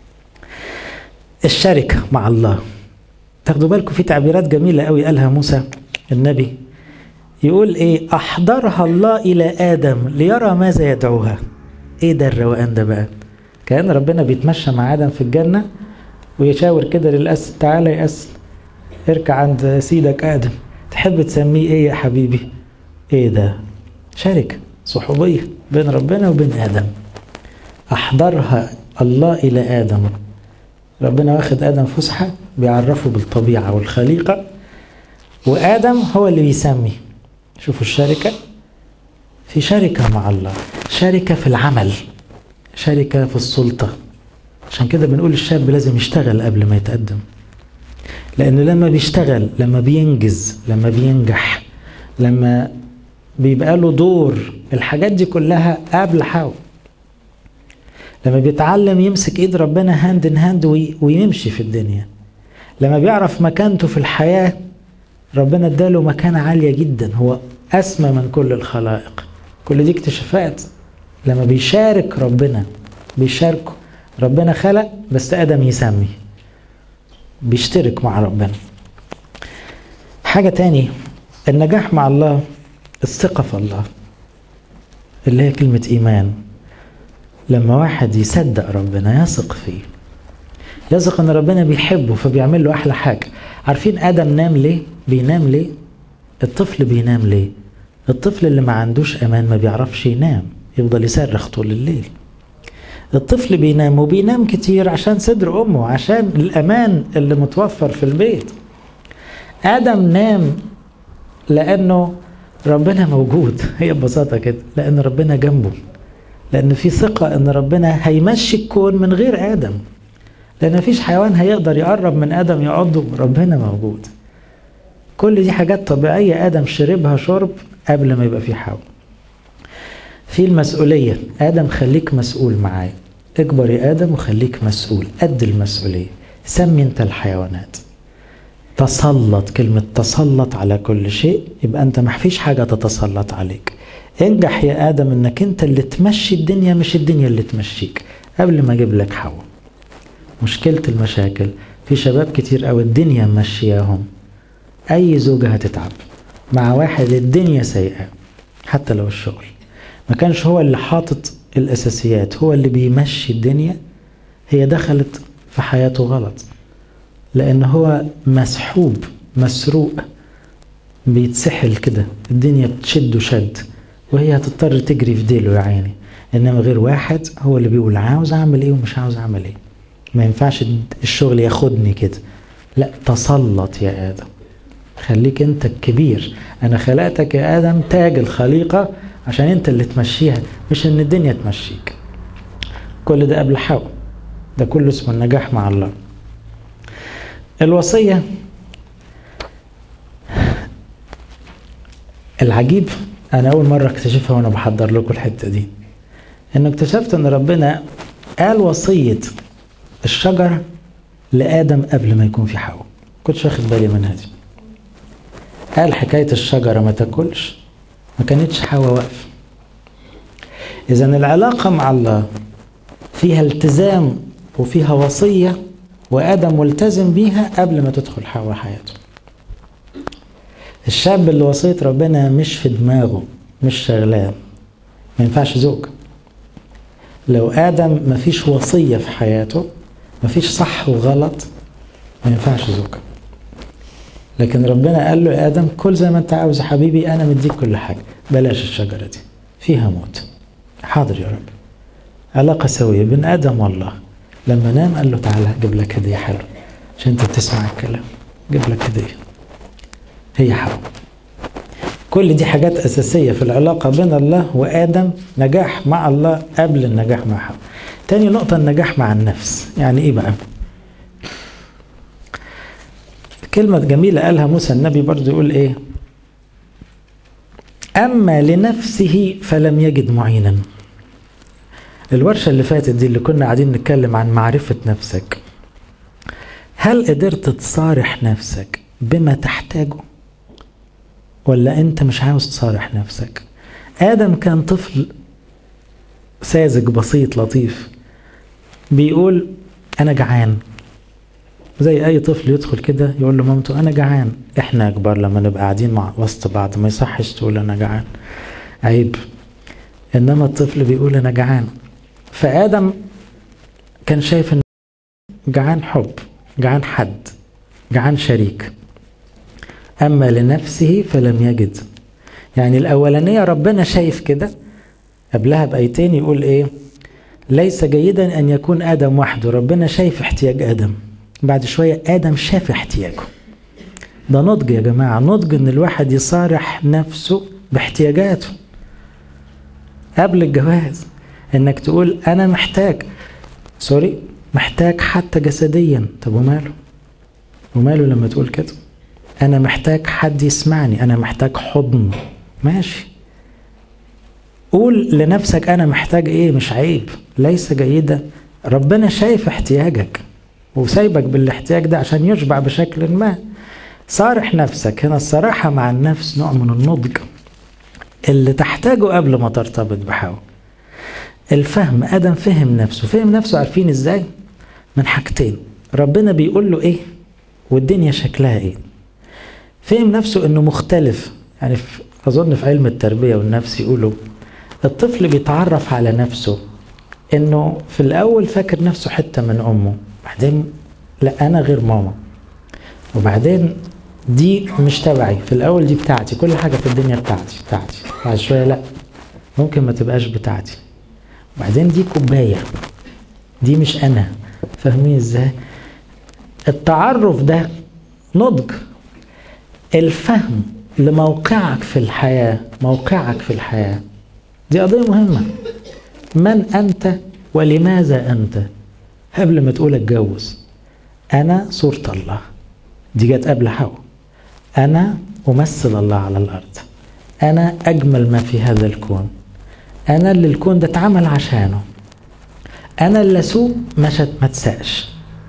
الشركة مع الله، تاخدوا بالكم في تعبيرات جميلة قوي قالها موسى النبي، يقول ايه؟ أحضرها الله إلى آدم ليرى ماذا يدعوها. ايه ده الروقان ده بقى؟ كأن ربنا بيتمشى مع آدم في الجنة ويشاور كده للأسد، تعالى يا أسد اركع عند سيدك آدم، تحب تسميه ايه يا حبيبي؟ ايه ده؟ شركة صحوبية بين ربنا وبين آدم. أحضرها الله إلى آدم، ربنا واخد آدم فسحة بيعرفه بالطبيعة والخليقة، وآدم هو اللي بيسمي. شوفوا الشركة، في شركة مع الله، شركة في العمل، شركة في السلطة. عشان كده بنقول الشاب لازم يشتغل قبل ما يتقدم، لأنه لما بيشتغل، لما بينجز، لما بينجح، لما بيبقى له دور، الحاجات دي كلها قبل حاول. لما بيتعلم يمسك ايد ربنا هاند ان هاند ويمشي في الدنيا، لما بيعرف مكانته في الحياة، ربنا اداله مكانة عالية جدا، هو أسمى من كل الخلائق. كل دي اكتشافات لما بيشارك ربنا، بيشاركه. ربنا خلق بس آدم يسمي، بيشترك مع ربنا. حاجة تاني، النجاح مع الله، الثقة في الله اللي هي كلمة إيمان. لما واحد يصدق ربنا، يثق فيه، يثق ان ربنا بيحبه فبيعمل له احلى حاجة. عارفين آدم نام ليه؟ بينام ليه؟ الطفل بينام ليه؟ الطفل اللي ما عندوش امان ما بيعرفش ينام، يفضل يصرخ طول الليل. الطفل بينام، وبينام كتير عشان صدر امه، عشان الامان اللي متوفر في البيت. آدم نام لانه ربنا موجود، هي ببساطة كده، لان ربنا جنبه، لان في ثقة ان ربنا هيمشي الكون من غير آدم، لان مفيش حيوان هيقدر يقرب من آدم يعضه، ربنا موجود. كل دي حاجات طبيعية آدم شربها شرب قبل ما يبقى في حواء. في المسؤولية، آدم خليك مسؤول معايا، اكبر يا آدم وخليك مسؤول، قد المسؤولية، سمي انت الحيوانات. تسلط، كلمة تسلط على كل شيء، يبقى انت محفيش حاجة تتسلط عليك. انجح يا آدم انك انت اللي تمشي الدنيا، مش الدنيا اللي تمشيك، قبل ما اجيب لك حواء. مشكلة المشاكل في شباب كتير قوي الدنيا ممشياهم. اي زوجة هتتعب مع واحد الدنيا سيئة، حتى لو الشغل ما كانش هو اللي حاطط الاساسيات، هو اللي بيمشي الدنيا، هي دخلت في حياته غلط، لان هو مسحوب مسروق، بيتسحل كده، الدنيا بتشده شد، وهي هتضطر تجري في ديله يا عيني. انما غير واحد هو اللي بيقول عاوز اعمل ايه ومش عاوز اعمل ايه. ما ينفعش الشغل ياخدني كده، لا، تسلط يا آدم، خليك انت الكبير. انا خلقتك يا آدم تاج الخليقة عشان انت اللي تمشيها، مش ان الدنيا تمشيك. كل ده قبل حواء، ده كله اسمه النجاح مع الله. الوصية، العجيب، انا اول مرة اكتشفها وانا بحضر لكم الحتة دي، انه اكتشفت ان ربنا قال وصية الشجرة لآدم قبل ما يكون في حواء، كنتش واخد بالي منها دي. قال حكاية الشجرة ما تاكلش، ما كانتش حواء واقفة. إذن العلاقة مع الله فيها التزام وفيها وصية، وآدم ملتزم بيها قبل ما تدخل حواء حياته. الشاب اللي وصية ربنا مش في دماغه، مش شغلان، ما ينفعش زوج. لو آدم ما فيش وصية في حياته، ما فيش صح وغلط، ما ينفعش زوج. لكن ربنا قال له يا آدم كل زي ما انت عاوز يا حبيبي، أنا مديك كل حاجة، بلاش الشجرة دي فيها موت. حاضر يا رب. علاقة سوية بين آدم والله. لما نام قال له تعالى أجيب لك هدية حلوة عشان انت بتسمع الكلام، أجيب لك هدية، هي حواء. كل دي حاجات أساسية في العلاقة بين الله وآدم، نجاح مع الله قبل النجاح مع حواء. تاني نقطة النجاح مع النفس. يعني ايه بقى؟ كلمة جميلة قالها موسى النبي برضو، يقول ايه؟ أما لنفسه فلم يجد معينا. الورشة اللي فاتت دي اللي كنا قاعدين نتكلم عن معرفة نفسك، هل قدرت تصارح نفسك بما تحتاجه ولا انت مش عاوز تصارح نفسك؟ آدم كان طفل ساذج بسيط لطيف، بيقول أنا جعان، زي أي طفل يدخل كده يقول له مامته أنا جعان. إحنا كبار لما نبقى قاعدين مع وسط بعض ما يصحش تقول أنا جعان، عيب. إنما الطفل بيقول أنا جعان. فآدم كان شايف إن جعان حب، جعان حد، جعان شريك. أما لنفسه فلم يجد. يعني الأولانية ربنا شايف كده، قبلها بآيتين يقول إيه؟ ليس جيدا أن يكون آدم وحده. ربنا شايف احتياج آدم، بعد شوية آدم شاف احتياجه. ده نضج يا جماعة، نضج إن الواحد يصارح نفسه باحتياجاته قبل الجواز. إنك تقول أنا محتاج، محتاج حتى جسديا. طب وماله؟ وماله لما تقول كده؟ أنا محتاج حد يسمعني، أنا محتاج حضن، ماشي. قول لنفسك أنا محتاج إيه، مش عيب. ليس جيدة، ربنا شايف احتياجك وسايبك بالاحتياج ده عشان يشبع بشكل ما. صارح نفسك. هنا الصراحة مع النفس نوع من النضج اللي تحتاجه قبل ما ترتبط بحاول. الفهم، آدم فهم نفسه. عارفين إزاي؟ من حاجتين، ربنا بيقول له إيه والدنيا شكلها إيه. فهم نفسه إنه مختلف. يعني أظن في علم التربية والنفس يقولوا الطفل بيتعرف على نفسه إنه في الأول فاكر نفسه حتة من أمه، بعدين لا أنا غير ماما، وبعدين دي مش تبعي. في الأول دي بتاعتي، كل حاجة في الدنيا بتاعتي. بعد شوية لا، ممكن ما تبقاش بتاعتي، وبعدين دي كوباية، دي مش أنا. فاهمين إزاي؟ التعرف ده نضج. الفهم لموقعك في الحياة، دي قضية مهمة. من أنت ولماذا أنت؟ قبل ما تقول اتجوز، أنا صورة الله، دي جت قبل حواء. أنا أمثل الله على الأرض، أنا أجمل ما في هذا الكون، أنا اللي الكون ده اتعمل عشانه، أنا اللي أسوق ما تساقش،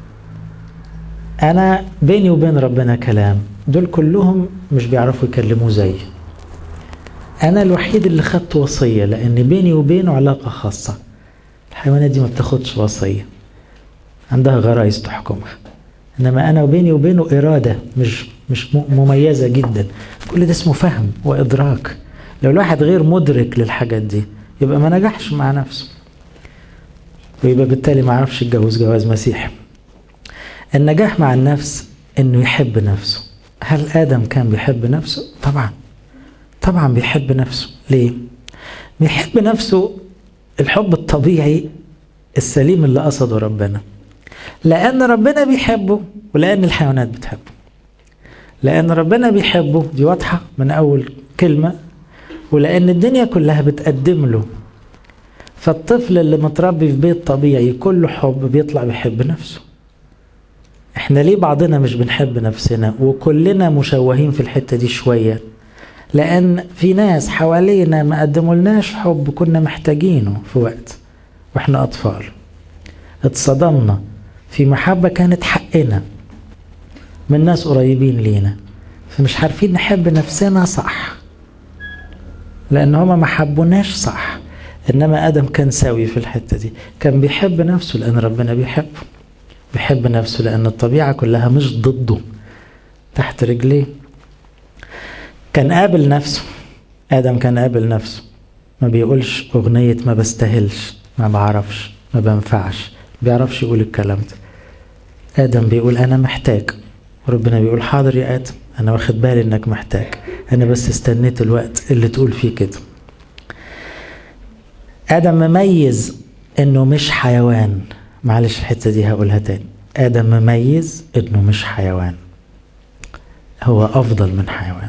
أنا بيني وبين ربنا كلام. دول كلهم مش بيعرفوا يكلموا زي أنا الوحيد اللي خدت وصية، لأن بيني وبينه علاقة خاصة. الحيوانات دي ما بتاخدش وصية، عندها غرائز تحكمها. إنما أنا وبيني وبينه إرادة مش مميزة جدا. كل ده اسمه فهم وإدراك. لو الواحد غير مدرك للحاجات دي يبقى ما نجحش مع نفسه، ويبقى بالتالي ما عرفش يتجوز جواز مسيحي. النجاح مع النفس إنه يحب نفسه. هل آدم كان بيحب نفسه؟ طبعا بيحب نفسه. ليه؟ بيحب نفسه الحب الطبيعي السليم اللي قصده ربنا، لأن ربنا بيحبه ولأن الحيوانات بتحبه. لأن ربنا بيحبه دي واضحة من أول كلمة، ولأن الدنيا كلها بتقدم له. فالطفل اللي متربي في بيت طبيعي كله حب بيطلع بيحب نفسه. احنا ليه بعضنا مش بنحب نفسنا؟ وكلنا مشوهين في الحتة دي شوية، لأن في ناس حوالينا ما قدمولناش حب كنا محتاجينه في وقت واحنا أطفال. اتصدمنا في محبة كانت حقنا من ناس قريبين لينا، فمش عارفين نحب نفسنا صح لأن هما ما حبوناش صح. إنما آدم كان سوي في الحتة دي، كان بيحب نفسه لأن ربنا بيحب نفسه لأن الطبيعة كلها مش ضده، تحت رجليه. كان قابل نفسه. آدم كان قابل نفسه، ما بيقولش أغنية ما بستاهلش، ما بعرفش، ما بنفعش، بيعرفش يقول الكلام ده. آدم بيقول أنا محتاج، وربنا بيقول حاضر يا آدم، أنا واخد بالي إنك محتاج، أنا بس استنيت الوقت اللي تقول فيه كده. آدم مميز إنه مش حيوان. معلش الحتة دي هقولها تاني. آدم مميز إنه مش حيوان، هو أفضل من حيوان.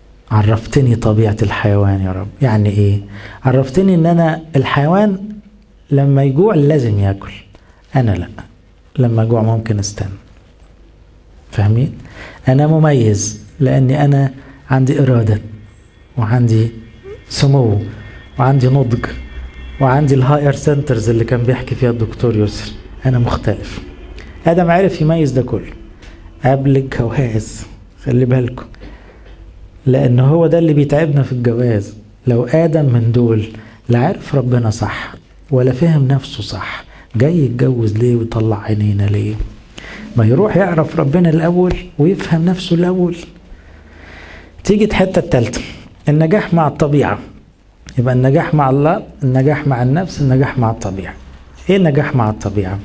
عرفتني طبيعة الحيوان يا رب. يعني إيه؟ عرفتني إن أنا الحيوان لما يجوع لازم ياكل، انا لا، لما اجوع ممكن استنى. فاهمين؟ انا مميز لاني انا عندي ارادة وعندي سمو وعندي نضج وعندي الهاير سنترز اللي كان بيحكي فيها الدكتور يسر. انا مختلف. ادم عرف يميز ده كله قبل الجواز، خلي بالكم، لان هو ده اللي بيتعبنا في الجواز. لو ادم من دول لا عرف ربنا صح ولا فهم نفسه صح، جاي يتجوز ليه ويطلع عينينا ليه؟ ما يروح يعرف ربنا الاول ويفهم نفسه الاول. تيجي الحته الثالثه، النجاح مع الطبيعه. يبقى النجاح مع الله، النجاح مع النفس، النجاح مع الطبيعه. ايه النجاح مع الطبيعه؟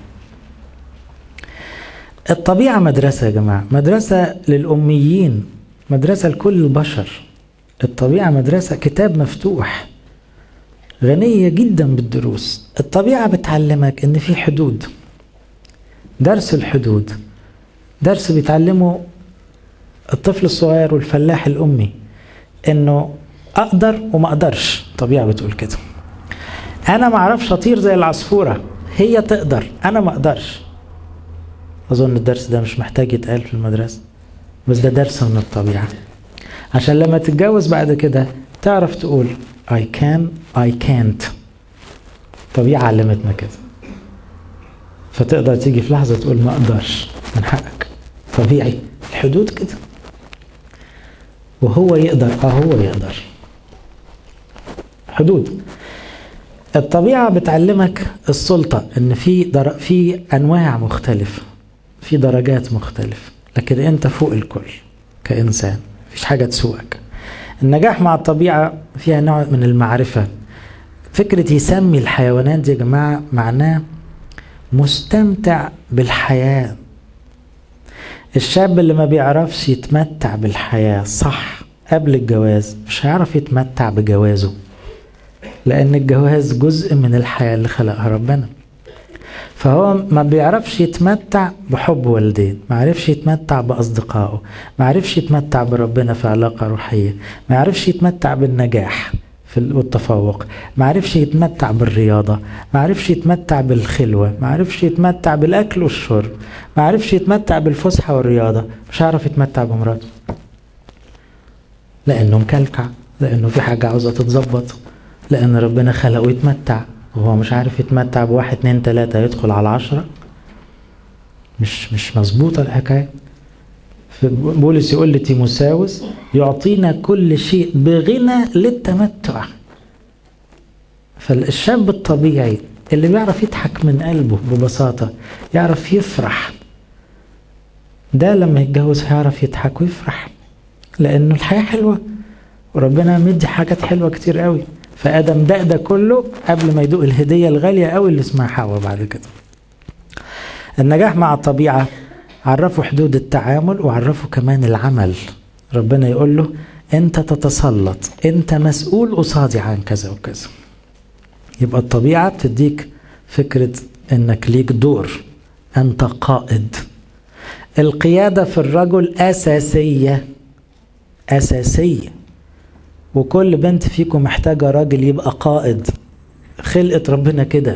الطبيعه مدرسه يا جماعه، مدرسه للاميين، مدرسه لكل البشر. الطبيعه مدرسه، كتاب مفتوح، غنيه جدا بالدروس. الطبيعه بتعلمك ان في حدود، درس الحدود، درس بيتعلمه الطفل الصغير والفلاح الامي، انه اقدر وما اقدرش. الطبيعه بتقول كده، انا ما اعرفش اطير زي العصفوره، هي تقدر انا ما اقدرش. اظن الدرس ده مش محتاج يتقال في المدرسه، بس ده درس من الطبيعه، عشان لما تتجوز بعد كده تعرف تقول I can I can't. الطبيعه علمتنا كده، فتقدر تيجي في لحظه تقول ما اقدرش، من حقك، طبيعي، الحدود كده. وهو يقدر، هو يقدر، حدود. الطبيعة بتعلمك السلطة، ان في انواع مختلفة، في درجات مختلفة، لكن انت فوق الكل كإنسان، مفيش حاجة تسوقك. النجاح مع الطبيعة فيها نوع من المعرفة. فكرة يسمي الحيوانات دي يا جماعة معناه مستمتع بالحياة. الشاب اللي ما بيعرفش يتمتع بالحياة صح قبل الجواز مش هيعرف يتمتع بجوازه، لأن الجواز جزء من الحياة اللي خلقها ربنا. فهو ما بيعرفش يتمتع بحب والدين، ما عرفش يتمتع بأصدقائه، ما عرفش يتمتع بربنا في علاقة روحية، ما عرفش يتمتع بالنجاح والتفوق، ما عرفش يتمتع بالرياضة، ما عرفش يتمتع بالخلوة، ما عرفش يتمتع بالأكل والشرب، ما عرفش يتمتع بالفسحة والرياضة، مش عارف يتمتع بمراته، لأنه مكلكع، لأنه في حاجة عاوزة تتظبط، لأن ربنا خلقه يتمتع وهو مش عارف يتمتع بواحد اتنين تلاتة، يدخل على 10. مش مظبوطة الحكاية. بولس يقول لتيموساوس يعطينا كل شيء بغنى للتمتع. فالشاب الطبيعي اللي بيعرف يضحك من قلبه ببساطة، يعرف يفرح، ده لما يتجوز هيعرف يضحك ويفرح، لأنه الحياة حلوة وربنا مدي حاجات حلوة كتير قوي. فآدم ده كله قبل ما يدوق الهدية الغالية قوي اللي اسمها حواء بعد كده. النجاح مع الطبيعة عرفوا حدود التعامل وعرفوا كمان العمل. ربنا يقول له انت تتسلط، انت مسؤول قصادي عن كذا وكذا. يبقى الطبيعة بتديك فكرة انك ليك دور، انت قائد. القيادة في الرجل أساسية، أساسية، وكل بنت فيكم محتاجة راجل يبقى قائد. خلقت ربنا كده،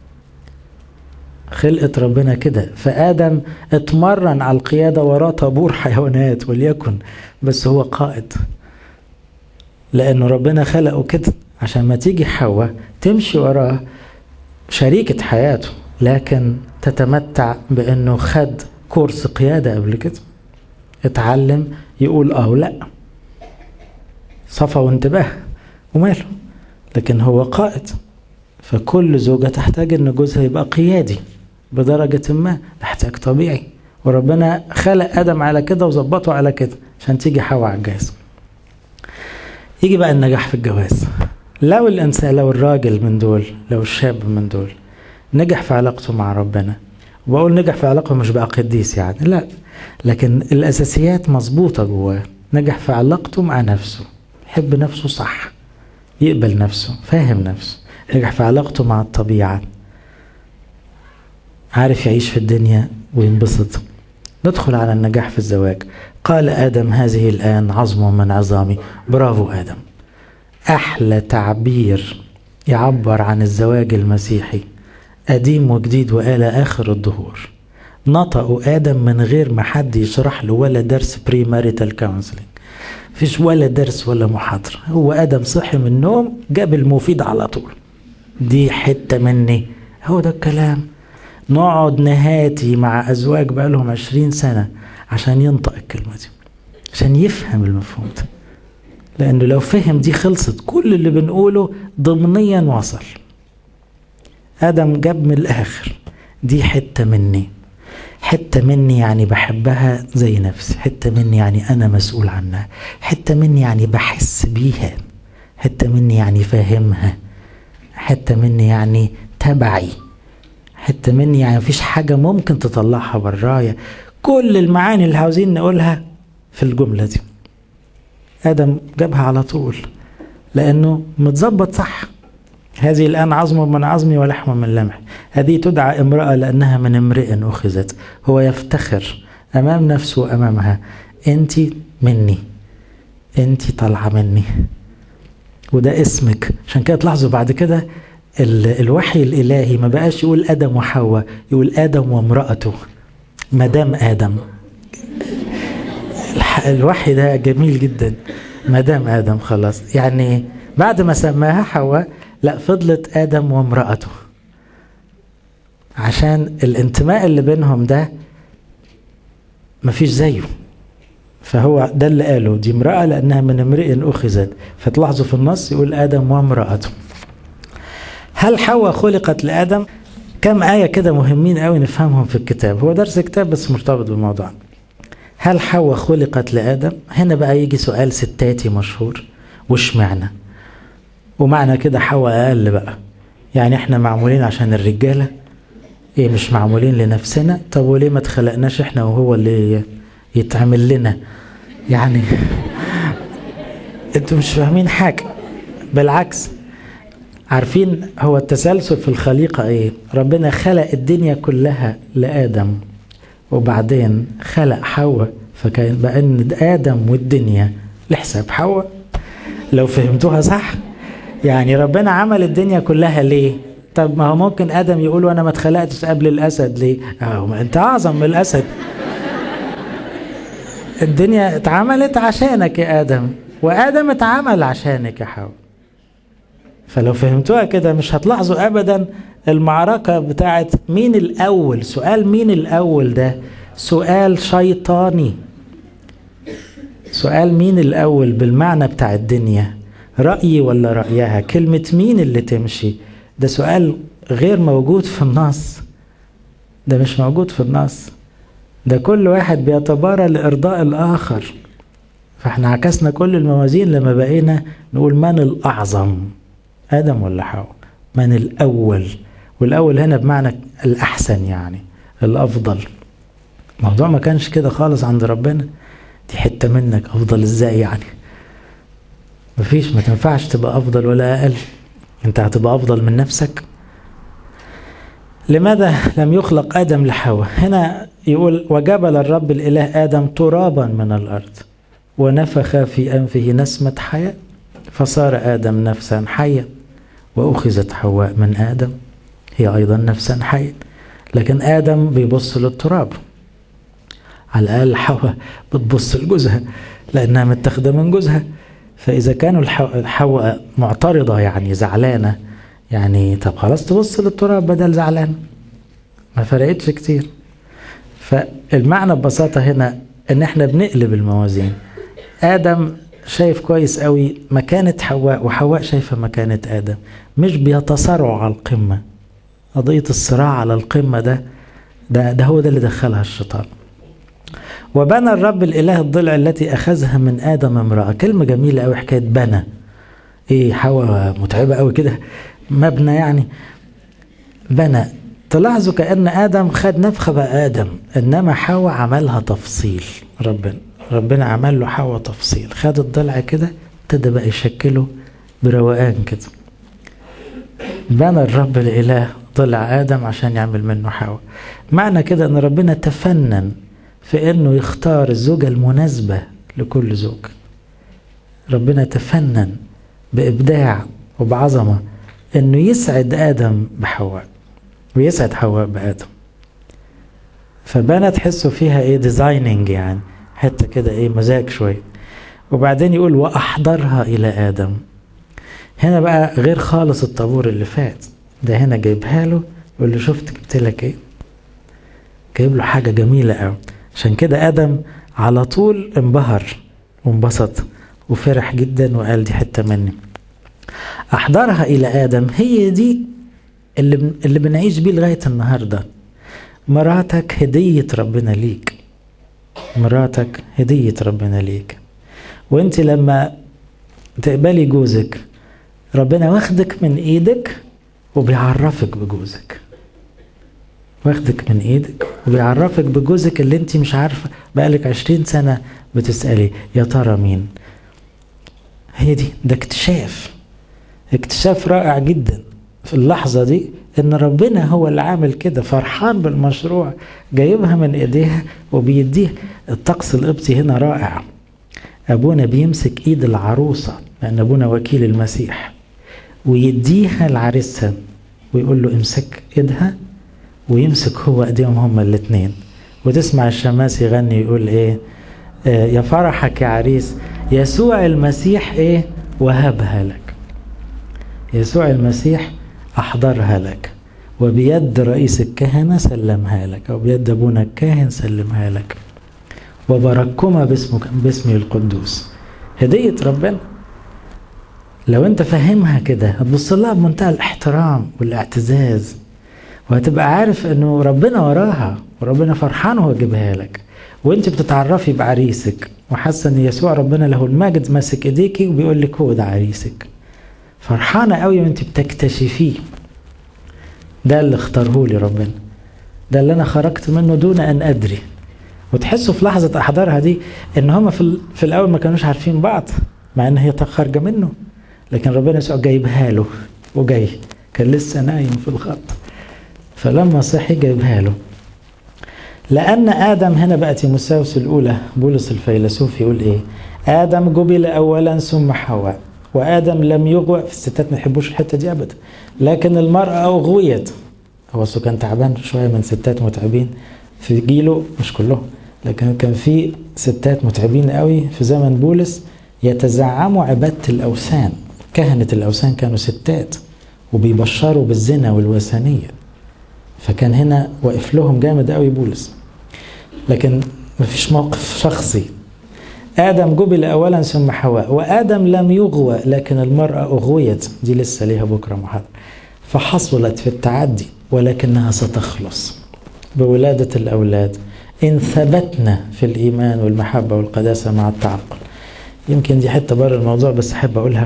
خلقت ربنا كده. فآدم اتمرن على القيادة وراه طابور حيوانات وليكن، بس هو قائد، لأنه ربنا خلقه كده عشان ما تيجي حواء تمشي وراه شريكة حياته، لكن تتمتع بأنه خد كورس قيادة قبل كده، اتعلم يقول لا، صفا وانتباه وماله، لكن هو قائد. فكل زوجة تحتاج ان جوزها يبقى قيادي بدرجة ما، احتاج طبيعي، وربنا خلق آدم على كده وظبطه على كده عشان تيجي حواء على الجهاز. يجي بقى النجاح في الجواز. لو الإنسان، لو الراجل من دول، لو الشاب من دول نجح في علاقته مع ربنا، وبقول نجح في علاقته مش بقى قديس يعني، لا، لكن الأساسيات مظبوطة جواه، نجح في علاقته مع نفسه، يحب نفسه صح، يقبل نفسه، فاهم نفسه، نجح في علاقته مع الطبيعة، عارف يعيش في الدنيا وينبسط. ندخل على النجاح في الزواج. قال آدم هذه الآن عظم من عظامي. برافو آدم، أحلى تعبير يعبر عن الزواج المسيحي قديم وجديد وآل آخر الدهور. نطقوا آدم من غير ما حد يشرح له ولا درس بري ماريتال كونسلنج، فيش ولا درس ولا محاضرة. هو آدم صحي من النوم جاب المفيد على طول، دي حتة مني، هو ده الكلام. نقعد نهاتي مع أزواج بقالهم 20 سنة عشان ينطق الكلمة دي، عشان يفهم المفهوم ده، لأنه لو فهم دي خلصت كل اللي بنقوله ضمنيا وصل. آدم جاب من الآخر، دي حتة مني، حتة مني يعني بحبها زي نفسي، حتة مني يعني أنا مسؤول عنها، حتة مني يعني بحس بيها، حتة مني يعني فاهمها، حتة مني يعني تبعي، حتة مني يعني مفيش حاجة ممكن تطلعها برايا. كل المعاني اللي عاوزين نقولها في الجملة دي آدم جابها على طول، لأنه متظبط صح. هذه الآن عظم من عظمي ولحم من لمحي، هذه تدعى امرأة لأنها من امرئ أخذت. هو يفتخر أمام نفسه وأمامها، أنت مني، أنت طالعة مني، وده اسمك. عشان كده تلاحظوا بعد كده الوحي الإلهي ما بقاش يقول آدم وحواء، يقول آدم وامرأته، مدام آدم. الوحي ده جميل جدا، مدام آدم خلاص، يعني بعد ما سماها حواء لا فضلت آدم وامرأته، عشان الانتماء اللي بينهم ده مفيش زيه. فهو ده اللي قاله، دي امرأة لأنها من امرئ أخذت. فتلاحظوا في النص يقول آدم وامرأته. هل حواء خلقت لآدم؟ كم آية كده مهمين قوي نفهمهم في الكتاب، هو درس كتاب بس مرتبط بالموضوع. هل حواء خلقت لآدم؟ هنا بقى يجي سؤال ستاتي مشهور، وش معنى؟ ومعنى كده حواء أقل بقى، يعني احنا معمولين عشان الرجالة؟ ايه مش معمولين لنفسنا؟ طب وليه ما تخلقناش احنا وهو اللي يتعمل لنا؟ يعني انتوا مش فاهمين حاجة، بالعكس. عارفين هو التسلسل في الخليقة ايه؟ ربنا خلق الدنيا كلها لآدم، وبعدين خلق حواء، فكان بقى ان آدم والدنيا لحساب حواء. لو فهمتوها صح، يعني ربنا عمل الدنيا كلها ليه؟ طب ما هو ممكن آدم يقول وانا ما اتخلقتش قبل الأسد ليه؟ ما انت أعظم من الأسد. الدنيا اتعملت عشانك يا آدم، وآدم اتعمل عشانك يا حواء. فلو فهمتوها كده مش هتلاحظوا أبدا المعركة بتاعت مين الأول. سؤال مين الأول ده سؤال شيطاني. سؤال مين الأول بالمعنى بتاع الدنيا، رأيي ولا رأيها؟ كلمة مين اللي تمشي؟ ده سؤال غير موجود في النص، ده مش موجود في النص، ده كل واحد بيتبارى لإرضاء الآخر. فاحنا عكسنا كل الموازين لما بقينا نقول من الأعظم، آدم ولا حواء؟ من الأول، والأول هنا بمعنى الأحسن، يعني الأفضل. الموضوع ما كانش كده خالص عند ربنا. دي حتة منك، أفضل إزاي يعني؟ مفيش، ما تنفعش تبقى أفضل ولا أقل، أنت هتبقى أفضل من نفسك. لماذا لم يخلق آدم لحواء؟ هنا يقول وجبل الرب الإله آدم ترابا من الأرض ونفخ في أنفه نسمة حياة فصار آدم نفسا حيا، وأخذت حواء من آدم هي أيضا نفسا حيا. لكن آدم بيبص للتراب، على الأقل حواء بتبص لجوزها لأنها متاخدة من جوزها. فإذا كانوا حواء معترضة يعني زعلانة، يعني طب خلاص تبص للتراب بدل زعلان، ما فرقتش كتير. فالمعنى ببساطة هنا ان احنا بنقلب الموازين. آدم شايف كويس قوي مكانة حواء، وحواء شايفة مكانة آدم، مش بيتصارعوا على القمة. قضية الصراع على القمة ده هو ده اللي دخلها الشيطان. وبنى الرب الإله الضلع التي أخذها من آدم امرأة. كلمة جميلة قوي حكاية بنى. ايه حواء متعبة قوي كده، مبنى يعني، بنى. تلاحظوا كأن آدم خد نفخة بقى آدم، إنما حواء عملها تفصيل. ربنا عمل له حواء تفصيل، خد الضلع كده ابتدى بقى يشكله بروقان كده. بنى الرب الإله ضلع آدم عشان يعمل منه حواء. معنى كده ان ربنا تفنن في انه يختار الزوجة المناسبة لكل زوج. ربنا تفنن بإبداع وبعظمة انه يسعد ادم بحواء ويسعد حواء بادم. فبنا تحسوا فيها ايه ديزايننج، يعني حتى كده ايه مزاج شويه. وبعدين يقول واحضرها الى ادم. هنا بقى غير خالص الطابور اللي فات ده، هنا جايبها له يقول له شفت جبت لك ايه، جايب له حاجه جميله قوي. عشان كده ادم على طول انبهر وانبسط وفرح جدا وقال دي حته مني. احضرها الى ادم، هي دي اللي بنعيش بيه لغايه النهارده. مراتك هديه ربنا ليك، مراتك هديه ربنا ليك. وانت لما تقبلي جوزك ربنا واخدك من ايدك وبيعرفك بجوزك، واخدك من ايدك وبيعرفك بجوزك اللي انت مش عارفه بقالك 20 سنه بتسالي يا ترى مين. هي دي، ده اكتشاف رائع جدا في اللحظه دي، ان ربنا هو اللي عامل كده، فرحان بالمشروع، جايبها من ايديها وبيديها. الطقس القبطي هنا رائع. ابونا بيمسك ايد العروسه لان ابونا وكيل المسيح، ويديها لعريسها ويقول له امسك ايدها، ويمسك هو ايديهم هما الاثنين. وتسمع الشماس يغني يقول ايه، يا فرحك يا عريس يسوع المسيح ايه وهبها لك. يسوع المسيح احضرها لك، وبيد رئيس الكهنة سلمها لك، او بيد ابونا الكاهن سلمها لك، وبارككما باسمه القدوس. هدية ربنا لو انت فاهمها كده هتبص لها بمنتهى الاحترام والاعتزاز، وهتبقى عارف انه ربنا وراها وربنا فرحان وهو جيبها لك. وانت بتتعرفي بعريسك وحاسه ان يسوع ربنا له المجد ماسك ايديكي وبيقول لك هو ده عريسك، فرحانه قوي وانت بتكتشفيه. ده اللي اختاره لي ربنا، ده اللي انا خرجت منه دون ان ادري. وتحسوا في لحظه احضارها دي ان هما في الاول ما كانوش عارفين بعض، مع ان هي خارجه منه، لكن ربنا يسوع جايبها له وجاي، كان لسه نايم في الخط، فلما صحي جايبها له. لأن آدم، هنا بقى تيموثاوس الأولى بولس الفيلسوف يقول إيه، آدم جبل أولا ثم حواء، وآدم لم يغوى. في الستات ما يحبوش الحتة دي أبدا، لكن المرأة أغويت. هو كان تعبان شوية من ستات متعبين في جيله، مش كلهم، لكن كان في ستات متعبين قوي في زمن بولس يتزعموا عبادة الأوثان. كهنة الأوثان كانوا ستات وبيبشروا بالزنا والوثنية، فكان هنا واقف لهم جامد قوي بولس. لكن مفيش موقف شخصي. آدم جبل أولا ثم حواء، وآدم لم يغوى لكن المرأة أغويت، دي لسه ليها بكرة محاضرة، فحصلت في التعدي ولكنها ستخلص بولادة الأولاد إن ثبتنا في الإيمان والمحبة والقداسة مع التعقل. يمكن دي حتة بره الموضوع بس أحب أقولها،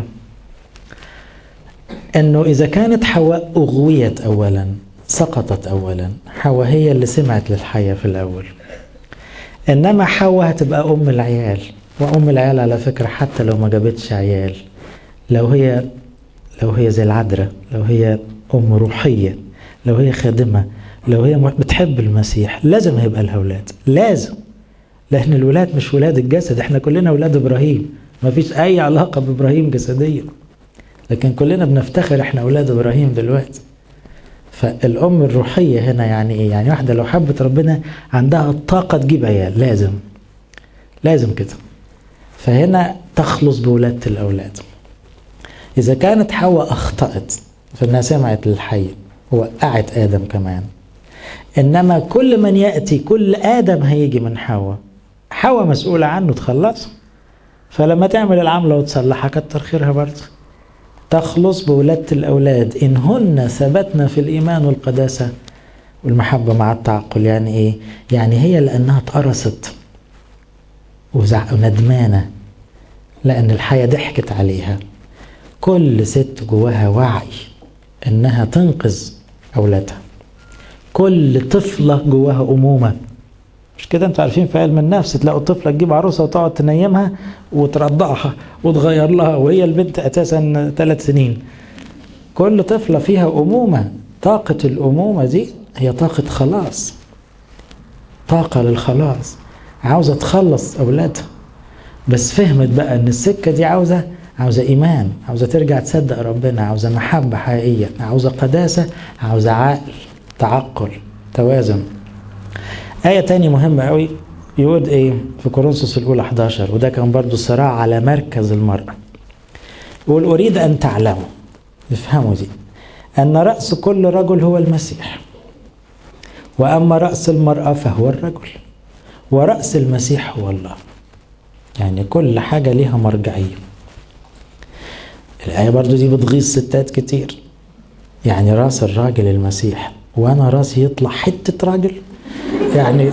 أنه إذا كانت حواء أغويت أولا، سقطت أولا، حواء هي اللي سمعت للحياة في الأول، إنما حواء هتبقى أم العيال. وأم العيال على فكرة حتى لو ما جابتش عيال، لو هي زي العذراء، لو هي أم روحية، لو هي خادمة، لو هي بتحب المسيح، لازم هيبقى لها أولاد، لازم. لأن الولاد مش ولاد الجسد، احنا كلنا ولاد إبراهيم، ما فيش أي علاقة بإبراهيم جسديا، لكن كلنا بنفتخر احنا أولاد إبراهيم دلوقتي. فالأم الروحية هنا يعني إيه؟ يعني واحدة لو حبت ربنا عندها الطاقة تجيب عيال، لازم كده. فهنا تخلص بولادة الأولاد. إذا كانت حواء أخطأت فإنها سمعت للحي ووقعت آدم كمان، إنما كل من يأتي، كل آدم هيجي من حواء مسؤولة عنه تخلصه، فلما تعمل العملة وتصلحها كتر خيرها برضه، تخلص بولادة الأولاد إن هن ثبتنا في الإيمان والقداسة والمحبة مع التعقل. يعني إيه؟ يعني هي لأنها اتقرصت وندمانة لأن الحياة ضحكت عليها. كل ست جواها وعي إنها تنقذ أولادها، كل طفلة جواها أمومة. مش كده انتوا عارفين في علم النفس تلاقوا الطفلة تجيب عروسة وتقعد تنيمها وترضعها وتغير لها وهي البنت أساسا 3 سنين. كل طفلة فيها أمومة. طاقة الأمومة دي هي طاقة خلاص، طاقة للخلاص، عاوزة تخلص أولادها، بس فهمت بقى أن السكة دي عاوزة عاوزة إيمان، عاوزة ترجع تصدق ربنا، عاوزة محبة حقيقية، عاوزة قداسة، عاوزة عقل، تعقل، توازن. آية تاني مهمة قوي يقول إيه في كورنثوس الأولى 11، وده كان برضو صراع على مركز المرأة. يقول أريد أن تعلموا، افهموا دي، أن رأس كل رجل هو المسيح، وأما رأس المرأة فهو الرجل، ورأس المسيح هو الله. يعني كل حاجة ليها مرجعية. الآية برضو دي بتغيظ ستات كتير. يعني راس الراجل المسيح وأنا راسي يطلع حتة راجل؟ يعني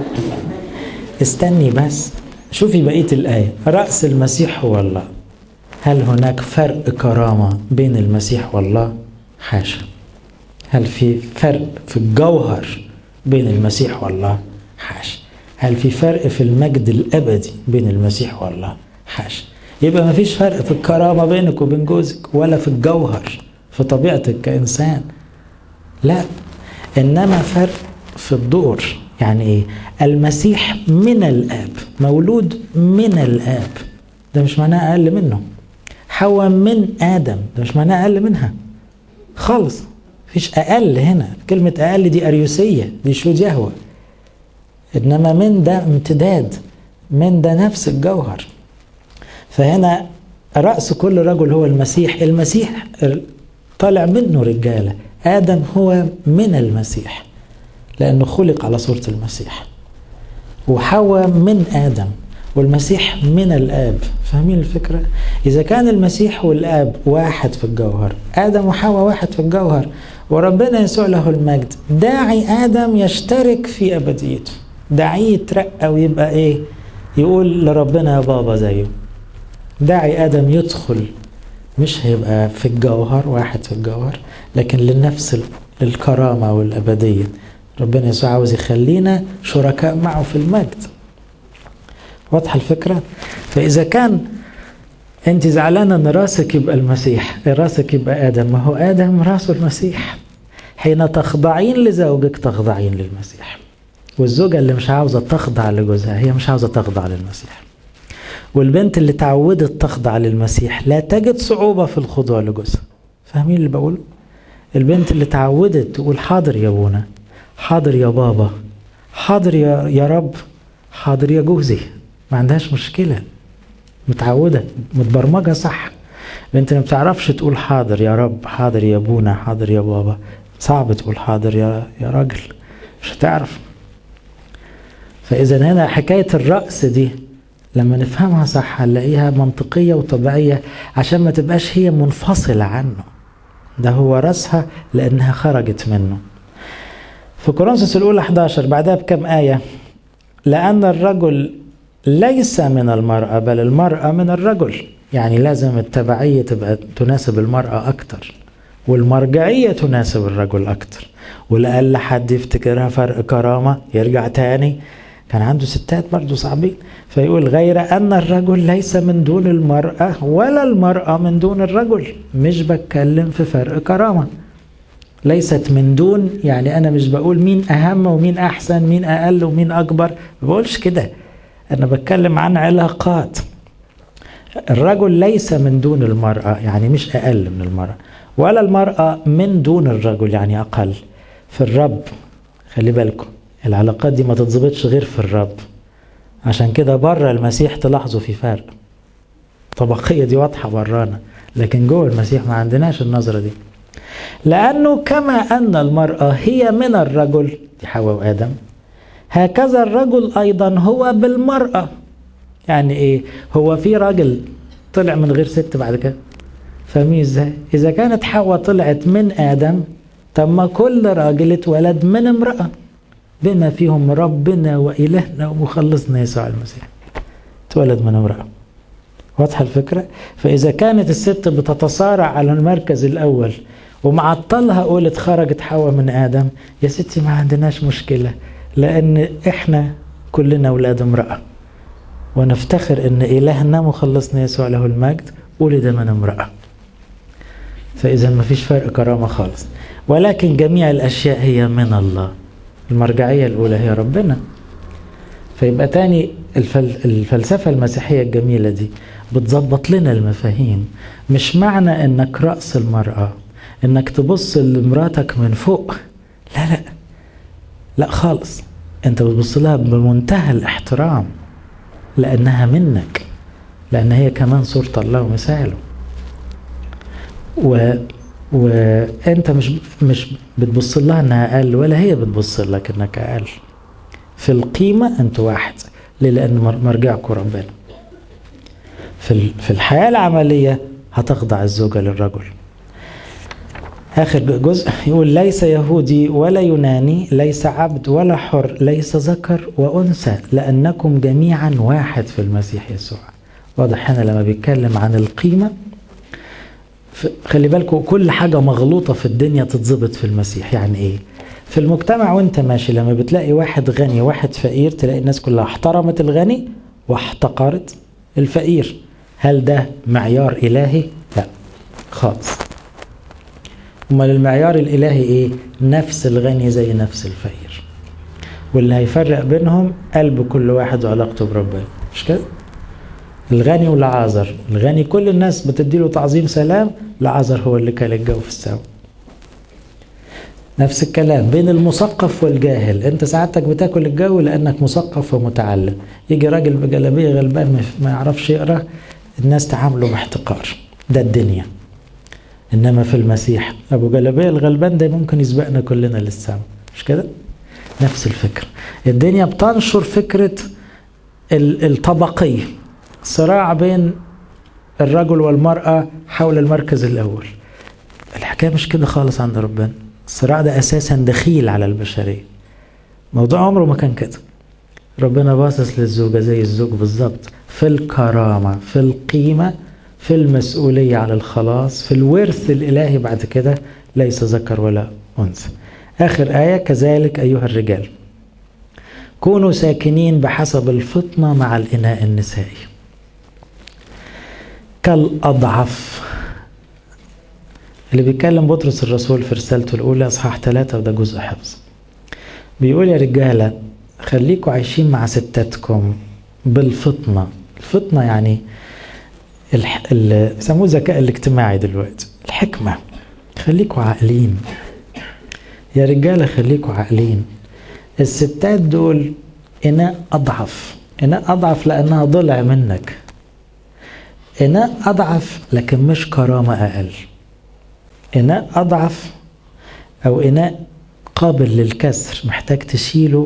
استني بس، شوفي بقية الآية. رأس المسيح هو الله. هل هناك فرق كرامة بين المسيح والله؟ حاشا. هل في فرق في الجوهر بين المسيح والله؟ حاشا. هل في فرق في المجد الأبدي بين المسيح والله؟ حاشا. يبقى ما فيش فرق في الكرامة بينك وبين جوزك، ولا في الجوهر في طبيعتك كإنسان، لا، إنما فرق في الدور. يعني إيه؟ المسيح من الآب، مولود من الآب، ده مش معناه أقل منه. حواء من آدم، ده مش معناه أقل منها خالص. فيش أقل هنا، كلمة أقل دي أريوسية، دي شهود يهوه. إنما من ده امتداد، من ده نفس الجوهر. فهنا رأس كل رجل هو المسيح. المسيح طالع منه رجالة، آدم هو من المسيح لأنه خلق على صورة المسيح، وحواء من آدم، والمسيح من الآب. فاهمين الفكرة؟ إذا كان المسيح والآب واحد في الجوهر، آدم وحواء واحد في الجوهر، وربنا يسوع له المجد داعي آدم يشترك في أبديته، داعي يترقى ويبقى إيه؟ يقول لربنا يا بابا زيه. داعي آدم يدخل، مش هيبقى في الجوهر واحد في الجوهر، لكن للنفس الكرامة والأبدية. ربنا يسوع عاوز يخلينا شركاء معه في المجد. واضحة الفكرة؟ فإذا كان أنت زعلانة أن راسك يبقى المسيح، راسك يبقى آدم، ما هو آدم راسه المسيح. حين تخضعين لزوجك تخضعين للمسيح. والزوجة اللي مش عاوزة تخضع لجوزها هي مش عاوزة تخضع للمسيح. والبنت اللي تعودت تخضع للمسيح لا تجد صعوبة في الخضوع لجوزها. فاهمين اللي بقوله؟ البنت اللي تعودت تقول حاضر يا ابونا، حاضر يا بابا، حاضر يا رب، حاضر يا جوزي، ما عندهاش مشكلة، متعودة، متبرمجة صح. بنت ما بتعرفش تقول حاضر يا رب، حاضر يا ابونا، حاضر يا بابا، صعب تقول حاضر يا راجل، مش هتعرف. فإذا هنا حكاية الرأس دي لما نفهمها صح هنلاقيها منطقية وطبيعية، عشان ما تبقاش هي منفصلة عنه، ده هو رأسها لأنها خرجت منه. في كورنثوس الأولى 11 بعدها بكم آية، لأن الرجل ليس من المرأة بل المرأة من الرجل. يعني لازم التبعية تبقى تناسب المرأة أكتر، والمرجعية تناسب الرجل أكتر. ولأقل حد يفتكرها فرق كرامة يرجع تاني، كان عنده ستات برضو صعبين، فيقول غير أن الرجل ليس من دون المرأة ولا المرأة من دون الرجل. مش بتكلم في فرق كرامة، ليست من دون، يعني أنا مش بقول مين أهم ومين أحسن، مين أقل ومين أكبر، ما بقولش كده. أنا بتكلم عن علاقات. الرجل ليس من دون المرأة، يعني مش أقل من المرأة، ولا المرأة من دون الرجل، يعني أقل. في الرب خلي بالكم العلاقات دي ما تتظبطش غير في الرب. عشان كده بره المسيح تلاحظوا في فرق، طبقية دي واضحة برانا، لكن جوه المسيح ما عندناش النظرة دي. لأنه كما أن المرأة هي من الرجل، دي حواء وآدم، هكذا الرجل أيضا هو بالمرأة. يعني إيه؟ هو في راجل طلع من غير ست بعد كده؟ فاهمين إزاي؟ إذا كانت حواء طلعت من آدم، طب ما كل راجل اتولد من امرأة، بما فيهم ربنا وإلهنا ومخلصنا يسوع المسيح، اتولد من امرأة. واضحة الفكرة؟ فإذا كانت الست بتتصارع على المركز الأول ومعطلها قولت خرجت حواء من آدم، يا ستي ما عندناش مشكلة، لأن إحنا كلنا أولاد امرأة، ونفتخر إن إلهنا مخلصنا يسوع له المجد ولد من امرأة. فإذا ما فيش فرق كرامة خالص، ولكن جميع الأشياء هي من الله. المرجعية الأولى هي ربنا. فيبقى تاني الفلسفة المسيحية الجميلة دي بتظبط لنا المفاهيم. مش معنى انك رأس المرأة انك تبص لمراتك من فوق، لا لا لا خالص، انت بتبص لها بمنتهى الاحترام لانها منك، لان هي كمان صورة الله ومثاله. وانت مش بتبص لها انها اقل، ولا هي بتبص لك انك اقل. في القيمة انتوا واحد. ليه؟ لان مرجعكم ربنا. في الحياة العملية هتخضع الزوجة للرجل. آخر جزء يقول ليس يهودي ولا يوناني، ليس عبد ولا حر، ليس ذكر وأنثى، لأنكم جميعا واحد في المسيح يسوع. واضح هنا لما بيتكلم عن القيمة، خلي بالكم كل حاجة مغلوطة في الدنيا تتظبط في المسيح. يعني إيه؟ في المجتمع وانت ماشي لما بتلاقي واحد غني واحد فقير، تلاقي الناس كلها احترمت الغني واحتقرت الفقير. هل ده معيار إلهي؟ لا خالص. امال المعيار الإلهي ايه؟ نفس الغني زي نفس الفقير، واللي هيفرق بينهم قلب كل واحد وعلاقته بربنا. مش كده؟ الغني والعازر، الغني كل الناس بتديله تعظيم سلام، العازر هو اللي كان الجو في السماء. نفس الكلام بين المثقف والجاهل، انت سعادتك بتاكل الجو لانك مثقف ومتعلم. يجي راجل بجلابيه غلبان ما يعرفش يقرا، الناس تعامله باحتقار. ده الدنيا. انما في المسيح ابو جلابيه الغلبان ده ممكن يسبقنا كلنا للسماء. مش كده؟ نفس الفكره. الدنيا بتنشر فكره الطبقيه، صراع بين الرجل والمراه حول المركز الاول. الحكايه مش كده خالص عند ربنا. الصراع ده اساسا دخيل على البشريه. موضوع عمره ما كان كده. ربنا باصص للزوجه زي الزوج بالظبط، في الكرامه، في القيمه، في المسؤوليه على الخلاص، في الورث الالهي بعد كده، ليس ذكر ولا انثى. اخر ايه: كذلك ايها الرجال كونوا ساكنين بحسب الفطنه مع الاناء النسائي كالاضعف. اللي بيتكلم بطرس الرسول في رسالته الأولى أصحاح 3، وده جزء حفظ. بيقول يا رجالة خليكوا عايشين مع ستاتكم بالفطنة. الفطنة يعني سموه الذكاء الاجتماعي دلوقتي، الحكمة. خليكوا عاقلين يا رجالة، خليكوا عاقلين. الستات دول إناء أضعف. إناء أضعف لأنها ضلع منك. إناء أضعف لكن مش كرامة أقل. إناء أضعف أو إناء قابل للكسر، محتاج تشيله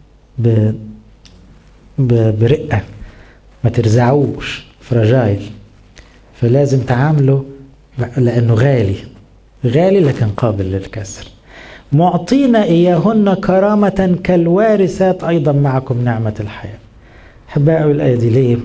برقة، ما ترزعوش، فراجايل. فلازم تعامله لأنه غالي لكن قابل للكسر. معطينا إياهن كرامة كالوارثات أيضا معكم نعمة الحياة. أحبها أوي الآية دي. ليه؟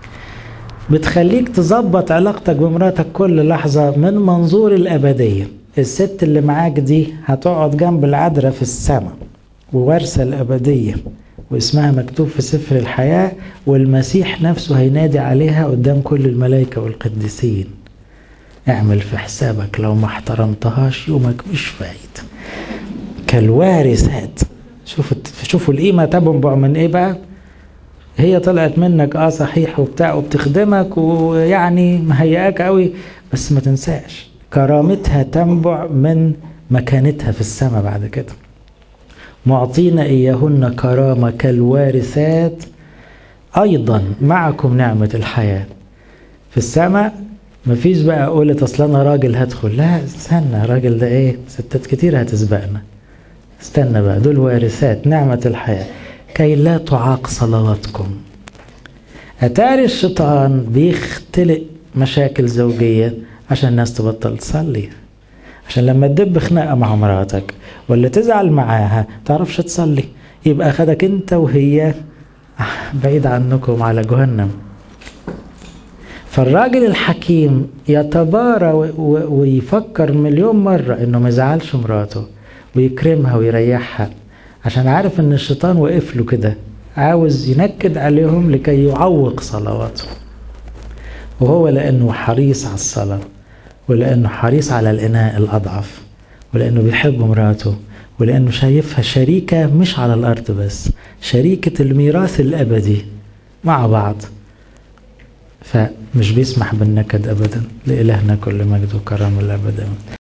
بتخليك تظبط علاقتك بمراتك كل لحظة من منظور الأبدية. الست اللي معاك دي هتقعد جنب العذراء في السماء ووارثة الأبدية، واسمها مكتوب في سفر الحياة، والمسيح نفسه هينادي عليها قدام كل الملائكة والقديسين. اعمل في حسابك لو ما احترمتهاش يومك مش فايت. كالوارثات. شوفوا القيمة تنبع من ايه بقى؟ هي طلعت منك صحيح وبتاع وبتخدمك ويعني مهيئاك قوي، بس ما تنساش كرامتها تنبع من مكانتها في السماء بعد كده. معطينا إياهن كرامة كالوارثات أيضا معكم نعمة الحياة. في السماء مفيش بقى قولة أصل أنا راجل هدخل، لا استنى، راجل ده إيه؟ ستات كتير هتسبقنا. استنى بقى، دول وارثات نعمة الحياة كي لا تعاق صلواتكم. أتاري الشيطان بيختلق مشاكل زوجية عشان الناس تبطل تصلي، عشان لما تدب خناقة مع مراتك ولا تزعل معاها تعرفش تصلي، يبقى أخدك أنت وهي بعيد عنكم على جهنم. فالراجل الحكيم يتبارى ويفكر مليون مرة إنه ما يزعلش مراته ويكرمها ويريحها، عشان عارف ان الشيطان وقف له كده عاوز ينكد عليهم لكي يعوق صلواته. وهو لانه حريص على الصلاة، ولانه حريص على الاناء الاضعف، ولانه بيحب مراته، ولانه شايفها شريكة مش على الارض بس، شريكة الميراث الابدي مع بعض، فمش بيسمح بالنكد أبدا. لإلهنا كل مجد وكرم الأبد.